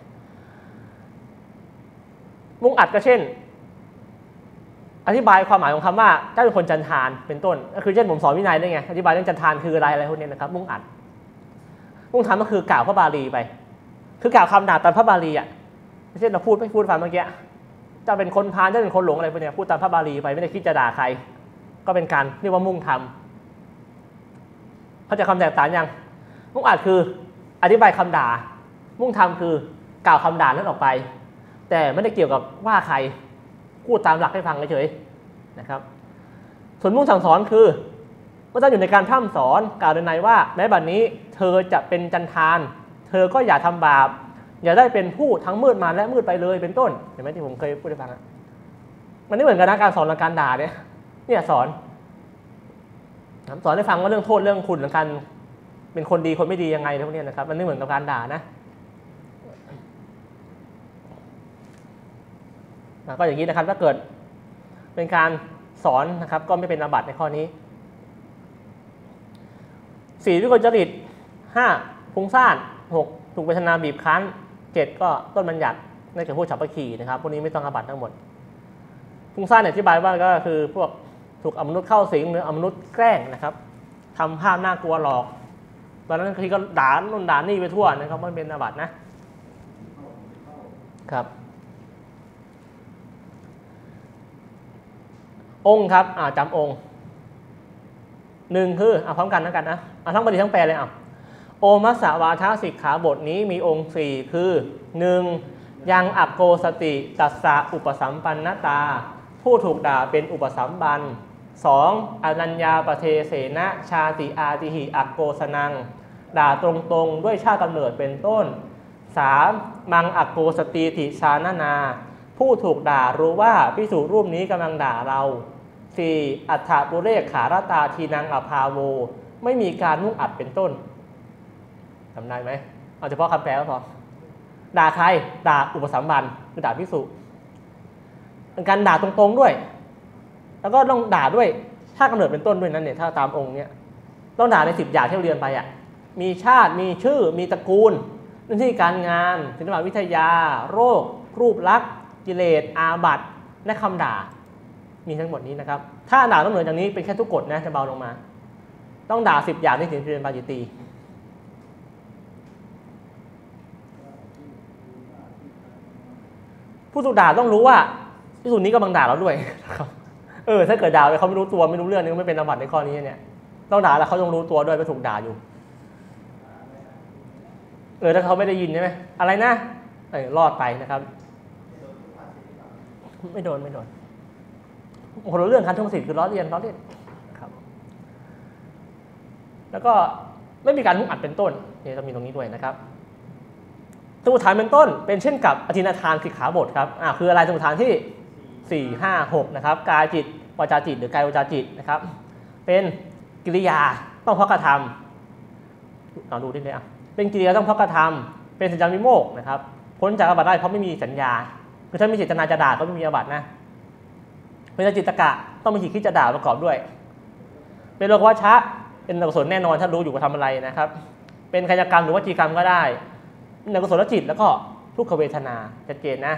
มุ่งอัดก็เช่นอธิบายความหมายของคำว่าเจ้าเป็นคนจันทานเป็นต้นก็คือเช่นผมสอนวินัยได้ไงอธิบายเรื่องจันทานคืออะไรอะไรพวกนี้นะครับมุ่งอัดมุ่งทำก็คือกล่าวพระบาลีไปคือกล่าวคำด่าตามพระบาลีอ่ะเช่นเราพูดไม่พูดฟังเมื่อกี้เจ้าเป็นคนพาลเจ้าเป็นคนหลงอะไรพวกนี้พูดตามพระบาลีไปไม่ได้คิดจะด่าใครก็เป็นการเรียกว่ามุ่งทำเข้าใจคำแตกต่างยังมุ่งอัดคืออธิบายคำด่ามุ่งทำคือกล่าวคำด่านั้นออกไปแต่ไม่ได้เกี่ยวกับว่าใครพูดตามหลักให้ฟังเฉยๆนะครับส่วนมุ่งสั่งสอนคือเมื่อท่านอยู่ในการพร่ำสอนกล่าวในว่าแม้บัดนี้เธอจะเป็นจันทานเธอก็อย่าทำบาปอย่าได้เป็นผู้ทั้งมืดมาและมืดไปเลยเป็นต้นเห็นไหมที่ผมเคยพูดให้ฟังมันไม่เหมือนกันนะการสอนและการด่าเนี่ยเนี่ยสอนสอนให้ฟังว่าเรื่องโทษเรื่องคุณและการเป็นคนดีคนไม่ดียังไงพวกนี้นะครับมันไม่เหมือนกับการด่านะก็อย่างนี้นะครับถ้าเกิดเป็นการสอนนะครับก็ไม่เป็นอาบัติในข้อนี้สี่วิกลจริตห้าฟุ้งซ่านหกถูกเวทนาบีบคั้นเจ็ดก็ต้นบัญญัติในเกี่ยวกับพวกฉัพพคีนะครับพวกนี้ไม่ต้องอาบัติทั้งหมดฟุ้งซ่านอธิบายว่าก็คือพวกถูกอมนุษย์เข้าสิงหรืออมนุษย์แกล้งนะครับทำภาพน่ากลัวหลอกตอนนั้นทีก็ด่านู่นด่านี่ไปทั่วนะครับไม่เป็นอาบัตินะครับองค์ครับอ่าจำองค์หนึ่งคือเอาพร้อมกันแล้วกันนะเอาทั้งบาลีทั้งแปลเลยอ่ะโอมัสสวาทสิกขาบทนี้มีองค์สี่คือหนึ่งยังอักโกสติตัสสะอุปสัมปันนตาผู้ถูกด่าเป็นอุปสัมบันสองอนัญญาปเทเสนะชาติอาติหิอักโกสนังด่าตรงๆด้วยชาติกำเนิดเป็นต้นสามมังอักโกสติติชานานาผู้ถูกด่ารู้ว่าภิกษุรูปนี้กำลังด่าเราสี่อัฏฐปุเรกขารตาทีนังอภาโวไม่มีการมุ่งอัดเป็นต้นจำได้ไหมเอาเฉพาะคำแปลก็พอด่าใครด่าอุปสัมบันคือด่าภิกษุเป็นการด่าตรงๆด้วยแล้วก็ต้องด่าด้วยชาติกำเนิดเป็นต้นด้วยนั่นเนี่ยถ้าตามองค์เนี้ยต้องด่าในสิบอย่างที่เราเรียนไปอ่ะมีชาติมีชื่อมีตระกูลหน้าที่การงานศิลปวิทยาโรครูปลักษณ์กิเลสอาบัติและคำด่ามีทั้งหมดนี้นะครับถ้าด่าต้องเหนือจากนี้เป็นแค่ทุกกฎนะจะเบาลงมาต้องด่าสิบอย่างที่ถึงเป็นปาจิตตีผู้ถูกด่าต้องรู้ว่าที่สุดนี้กำลังด่าเราด้วยเออถ้าเกิดด่าไปเขาไม่รู้ตัวไม่รู้เรื่องนี่ก็ไม่เป็นอาบัติในข้อนี้เนี่ยต้องด่าแล้วเขาต้องรู้ตัวด้วยว่าถูกด่าอยู่เออถ้าเขาไม่ได้ยินใช่ไหมอะไรนะเออรอดไปนะครับไม่โดนไม่โดนคนละเรื่องการทวงสิทธิ์คือล้อเลียนล้อเลียนครับแล้วก็ไม่มีการมุ่งอัดเป็นต้นนี่ต้องมีตรงนี้ด้วยนะครับสมุทฐานเป็นต้นเป็นเช่นกับอธินาทานสิกขาบทครับอ่าคืออะไรสมุทฐานที่สี่ ห้า หกนะครับกายจิตวาจาจิตหรือกายวาจาจิตนะครับเป็นกิริยาต้องเพราะกระทำเราดูดิเลยอ่ะเป็นกิริยาต้องเพราะกระทำเป็นสัญญาวิโมกข์นะครับพ้นจากอาบัติได้เพราะไม่มีสัญญาคือถ้ามีเจตนาจะด่าก็ไม่มีอาบัตินะเป็นจิตตกะต้องมีจิตคิดจะด่าประกอบด้วยเป็นโลกวัชชะเป็นอกุศลแน่นอนถ้ารู้อยู่ว่าทำอะไรนะครับเป็นกายกรรมหรือวจีกรรมก็ได้ในกุศลจิตแล้วก็ทุกขเวทนาชัดเจนนะ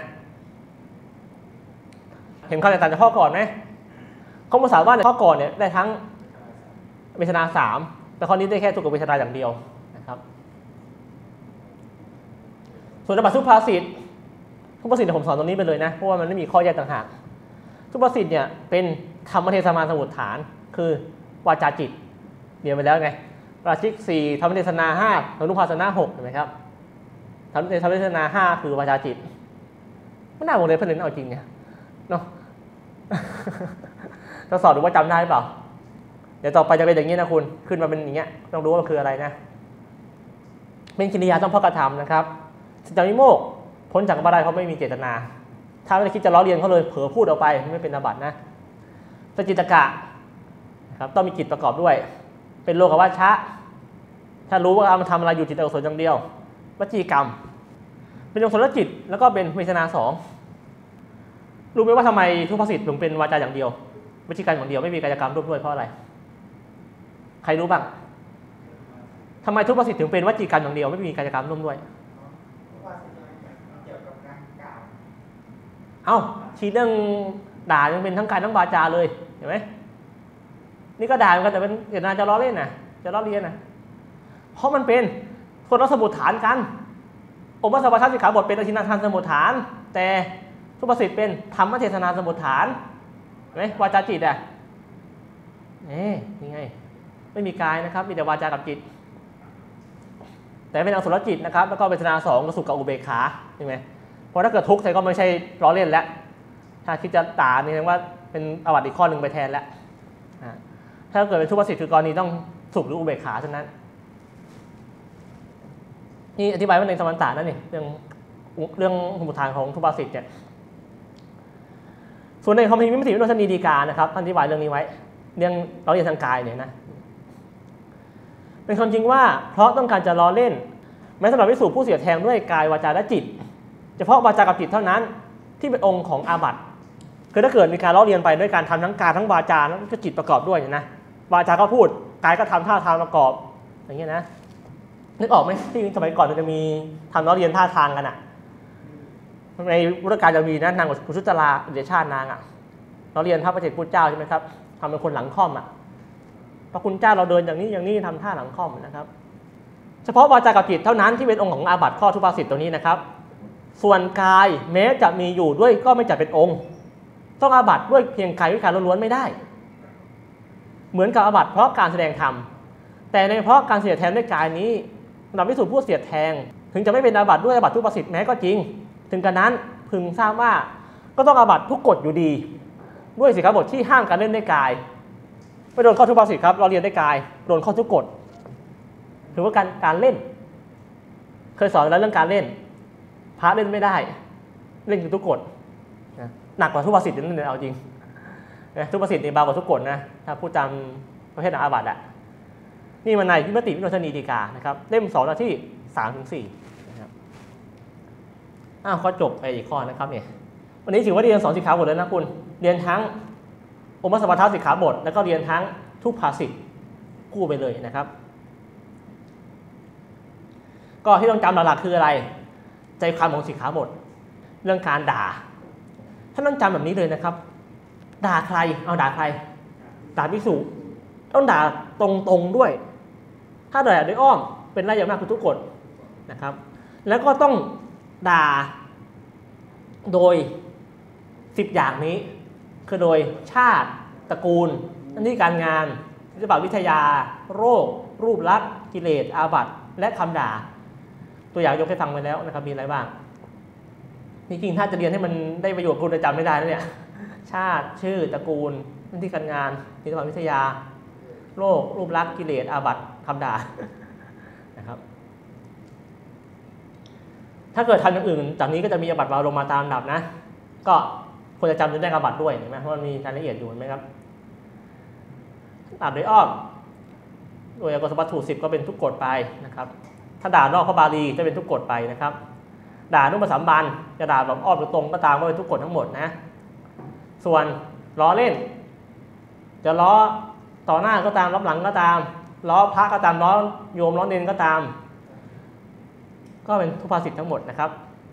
เห็นความแตกต่างจากข้อก่อนไหมข้อมูลสาวว่าในข้อก่อนเนี่ยได้ทั้งเวทนาสามแต่ข้อนี้ได้แค่ทุกขเวทนาอย่างเดียวนะครับส่วนอาบัติสุภาษิตสุภาษิตเนี่ยผมสอนตรงนี้ไปเลยนะเพราะว่ามันไม่มีข้อแยกต่างหากสุภาษิตเนี่ยเป็นธรรมเทศนาสมุฏฐานคือวาจาจิตเรียนไปแล้วไงปราชิกสี่ธรรมเทศนาห้าอนุภาสนาหกเห็นไหมครับธรรมเทศนาห้าคือวาจาจิตไม่น่าบอกเลยเพื่อนเอาจริงเนี่ยเนาะจะสอนดูว่าจำได้หรือเปล่าเดี๋ยวต่อไปจะเป็นอย่างนี้นะคุณขึ้นมาเป็นอย่างเงี้ยต้องรู้ว่าคืออะไรนะเป็นกิริยาต้องเพราะกระทำนะครับสัญญาวิโมกข์พ้นจากอาบัติได้เพราะไม่มีเจตนาถ้าไม่ได้คิดจะล้อเลียนเขาเลยเผลอพูดออกไปไม่เป็นอาบัตินะสจิตตกะนะครับต้องมีจิตประกอบด้วยเป็นโลกวัชชะถ้ารู้ว่ามันทำอะไรอยู่จิตอกุศลอย่างเดียววจีกรรมเป็นอกุศลจิตแล้วก็เป็นเวทนาสองรู้ไหมว่าทำไมทุพภาษิตถึงเป็นวาจาอย่างเดียววจีกรรมอย่างเดียวไม่มีกายกรรมร่วมด้วยเพราะอะไรใครรู้บ้างทำไมทุพภาษิตถึงเป็นวจีกรรมอย่างเดียวไม่มีกายกรรมร่วมด้วยเอ้าชี้เรื่องด่ายังเป็นทั้งกายทั้งวาจาเลยเห็นไหมนี่ก็ด่าเหมือนกันแต่เป็นเจตนาจะล้อเล่นนะจะล้อเลียนนะเพราะมันเป็นคนละสมุฏฐานกันองค์พระสัมมาสัมพุทธสิกขาบทเป็นอธินาทานสมุฏฐานแต่สุภาษิตเป็นธรรมเทศนาสมุฏฐานเห็นไหมวาจาจิตอ่ะนี่นี่ไงไม่มีกายนะครับมีแต่วาจากับจิตแต่เป็นอกุศลจิตนะครับแล้วก็เวทนาสองก็สุขกับอุเบกขาใช่ไหมเพราะถ้าเกิดทุกข์ใส่ก็ไม่ใช่ล้อเล่นแล้วถ้าคิดจะด่านี่แสดงว่าเป็นอาบัติอีกข้อหนึ่งไปแทนแล้วถ้าเกิดเป็นทุพภาษิตคือกรณีต้องสุขหรืออุเบกขาเท่านั้นนี่อธิบายว่าในสมันตานั่นนี่เรื่องเรื่องสมุฏฐานของทุพภาษิตเนี่ยส่วนในคำพิมพ์วิมุตติวิโรจนีฎีกานะครับอธิบายเรื่องนี้ไว้เรื่องล้อเลียนทางกายเนี่ยนะเป็นความจริงว่าเพราะต้องการจะล้อเล่นแม้สำหรับภิกษุผู้เสียแทงด้วยกายวาจาและจิตเฉพาะวาจากับจิตเท่านั้นที่เป็นองค์ของอาบัติคือถ้าเกิดมีการล้อเลียนไปด้วยการทำทั้งกายทั้งวาจาแล้วก็จิตประกอบด้วยนะวาจาก็พูดกายก็ทำท่าทางประกอบอย่างเงี้ยนะนึกออกไหมที่สมัยก่อนมันจะมีทำล้อเลียนท่าทางกันอ่ะในพุทธกาลจะมีนะนางกุชุตราเดชาตินางอ่ะล้อเลียนพระประเจกพุทธเจ้าใช่ไหมครับทำเป็นคนหลังค่อมอ่ะพระคุณเจ้าเราเดินอย่างนี้อย่างนี้ทำท่าหลังค่อมนะครับเฉพาะวาจากับจิตเท่านั้นที่เป็นองค์ของอาบัติข้อทุพภาษิตตัวนี้นะครับส่วนกายแม้จะมีอยู่ด้วยก็ไม่จัดเป็นองค์ต้องอาบัติด้วยเพียงกายวิการล้วนๆไม่ได้เหมือนกับอาบัติเพราะการแสดงธรรมแต่ในเพราะการเสียดแทงด้วยกายนี้เราพิสูจน์ผู้เสียดแทงถึงจะไม่เป็นอาบัติด้วยอาบัติทุพภาษิตแม้ก็จริงถึงกระนั้นพึงทราบว่าก็ต้องอาบัติทุกกฎอยู่ดีด้วยสิกขาบทที่ห้ามการเล่นด้วยกายไม่โดนข้อทุพภาษิตครับเราเรียนด้วยกายโดนข้อทุกกฎถือว่าการการเล่นเคยสอนแล้วเรื่องการเล่นพระเล่นไม่ได้เล่นคือทุกกฎหนักกว่าทุพภาษิตนั่นเลยเอาจริงทุพภาษิตนี่เบากว่าทุกกฎนะถ้าพูดตามประเภทอาบัติอ่ะนี่มันในวิมติวิโรจนีฎีกานะครับเล่มสองหน้าที่สามถึงสี่นะครับอ้าวข้อจบไปอีกข้อนะครับเนี่ยวันนี้ถือว่าเรียนสองสิกขาบทแล้วนะคุณเรียนทั้งอมสมัทธสิกขาบทแล้วก็เรียนทั้งทุพภาษิตคู่ไปเลยนะครับก็ที่ต้องจำหลักๆคืออะไรใจความของสิกขาบทเรื่องการด่าท่านต้องจำแบบนี้เลยนะครับด่าใครเอาด่าใครด่าภิกษุต้องด่าตรงๆด้วยถ้าด่าด้วยอ้อมเป็นไรอย่างมากคือทุกกฎนะครับแล้วก็ต้องด่าโดยสิบอย่างนี้คือโดยชาติตระกูลหน้าที่การงานศิลปวิทยาโรครูปลักษณ์กิเลสอาบัติและคำด่าตัวอย่างยกให้ฟังไปแล้วนะครับมีอะไรบ้างจริงๆถ้าจะเรียนให้มันได้ประโยชน์คุณจะจำไม่ได้แล้วเนี่ยชาติชื่อตระกูลหน้าที่การงานศิลปวิทยาโรครูปลักษณ์กิเลสอาบัติคำด่านะครับถ้าเกิดทำอย่างอื่นจากนี้ก็จะมีอาบัติเบาลงมาตามลำดับนะก็ควรจะจำจนได้อาบัติด้วยเห็นไหมเพราะมันมีรายละเอียดอยู่เห็นไหมครับด่าโดยอ้อมโดยอกุศลวัตถุสิบก็เป็นทุกกฎไปนะครับถ้าด่านอกพระบาลีจะเป็นทุกกฎไปนะครับด่านุ่มประสัมบันจะด่าแบบอ้อมหรือตรงก็ตามก็เป็นทุกกฎทั้งหมดนะส่วนล้อเล่นจะล้อต่อหน้าก็ตามรับหลังก็ตามล้อพระก็ตามล้อโยมล้อเนรก็ตามก็เป็นทุพภาษิตทั้งหมดนะครับ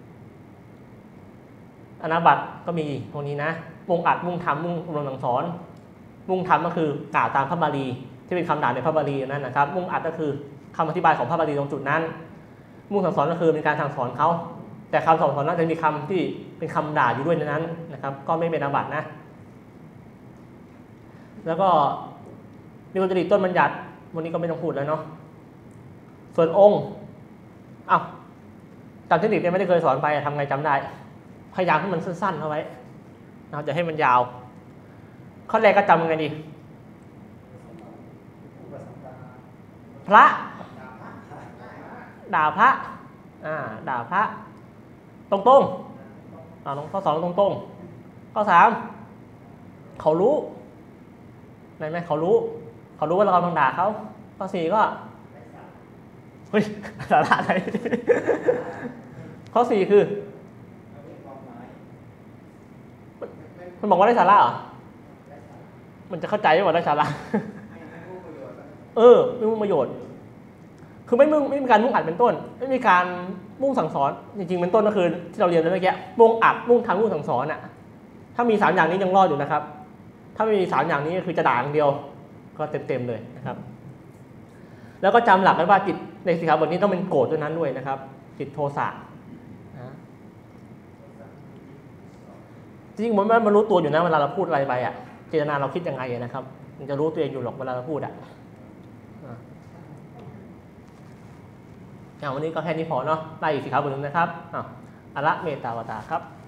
อนาบัติก็มีตรงนี้นะมุ่งอัดมุ่งทำมุ่งอบรมสั่งสอนมุ่งทำก็คือกล่าวตามพระบาลีที่เป็นคำด่าในพระบาลีนั่นนะครับมุ่งอัดก็คือคำอธิบายของพระบาลีตรงจุดนั้นมุ่งสั่งสอนก็คือเป็นการสั่งสอนเขาแต่คำสั่งสอนนั้นจะมีคำที่เป็นคำด่าอยู่ด้วยในนั้นนะครับก็ไม่เป็นอาบัตินะแล้วก็มีคนจริตต้นบัญญัติวันนี้ก็ไม่ต้องพูดแล้วเนาะส่วนองค์อ้าวจำเทคนิคเนี่ยไม่ได้เคยสอนไปทำไงจำได้พยายามให้มันสั้นๆเอาไว้เราจะให้มันยาวข้อแรกก็จำยังไงดีพระด่าพระอ่าด่าพระตรงๆอ่าข้อสองตรงๆข้อสามเขารู้ไหนไหมเขารู้เขารู้ว่าเรากำลังด่าเขาข้อสี่ก็เฮ้ยสาระอะไรข้อสี่คือมันบอกว่าได้สาระเหรอมันจะเข้าใจว่าได้สาระเออไม่มุ่งประโยชน์คือไม่มุ่งไม่มีการมุ่งอัดเป็นต้นไม่มีการมุ่งสั่งสอนจริงๆเป็นต้นก็คือที่เราเรียนเมื่อกี้มุ่งอัดมุ่งทำมุ่งสั่งสอนอ่ะถ้ามีสามอย่างนี้ยังรอดอยู่นะครับถ้าไม่มีสามอย่างนี้ก็คือจะด่าอย่างเดียวก็เต็มๆเลยนะครับแล้วก็จำหลักไว้ว่าจิตในสิกขาบทนี้ต้องเป็นโกรธด้วยนั้นด้วยนะครับจิตโทสะนะจริงๆมันมันรู้ตัวอยู่นะเวลาเราพูดอะไรไปอ่ะเจตนาเราคิดยังไงนะครับมันจะรู้ตัวเองอยู่หรอกเวลาเราพูดอ่ะอย่างวันนี้ก็แค่นี้พอเนาะได้อีกสิกขาบทนึงนะครับอ่ะอระเมตตาวตาครับ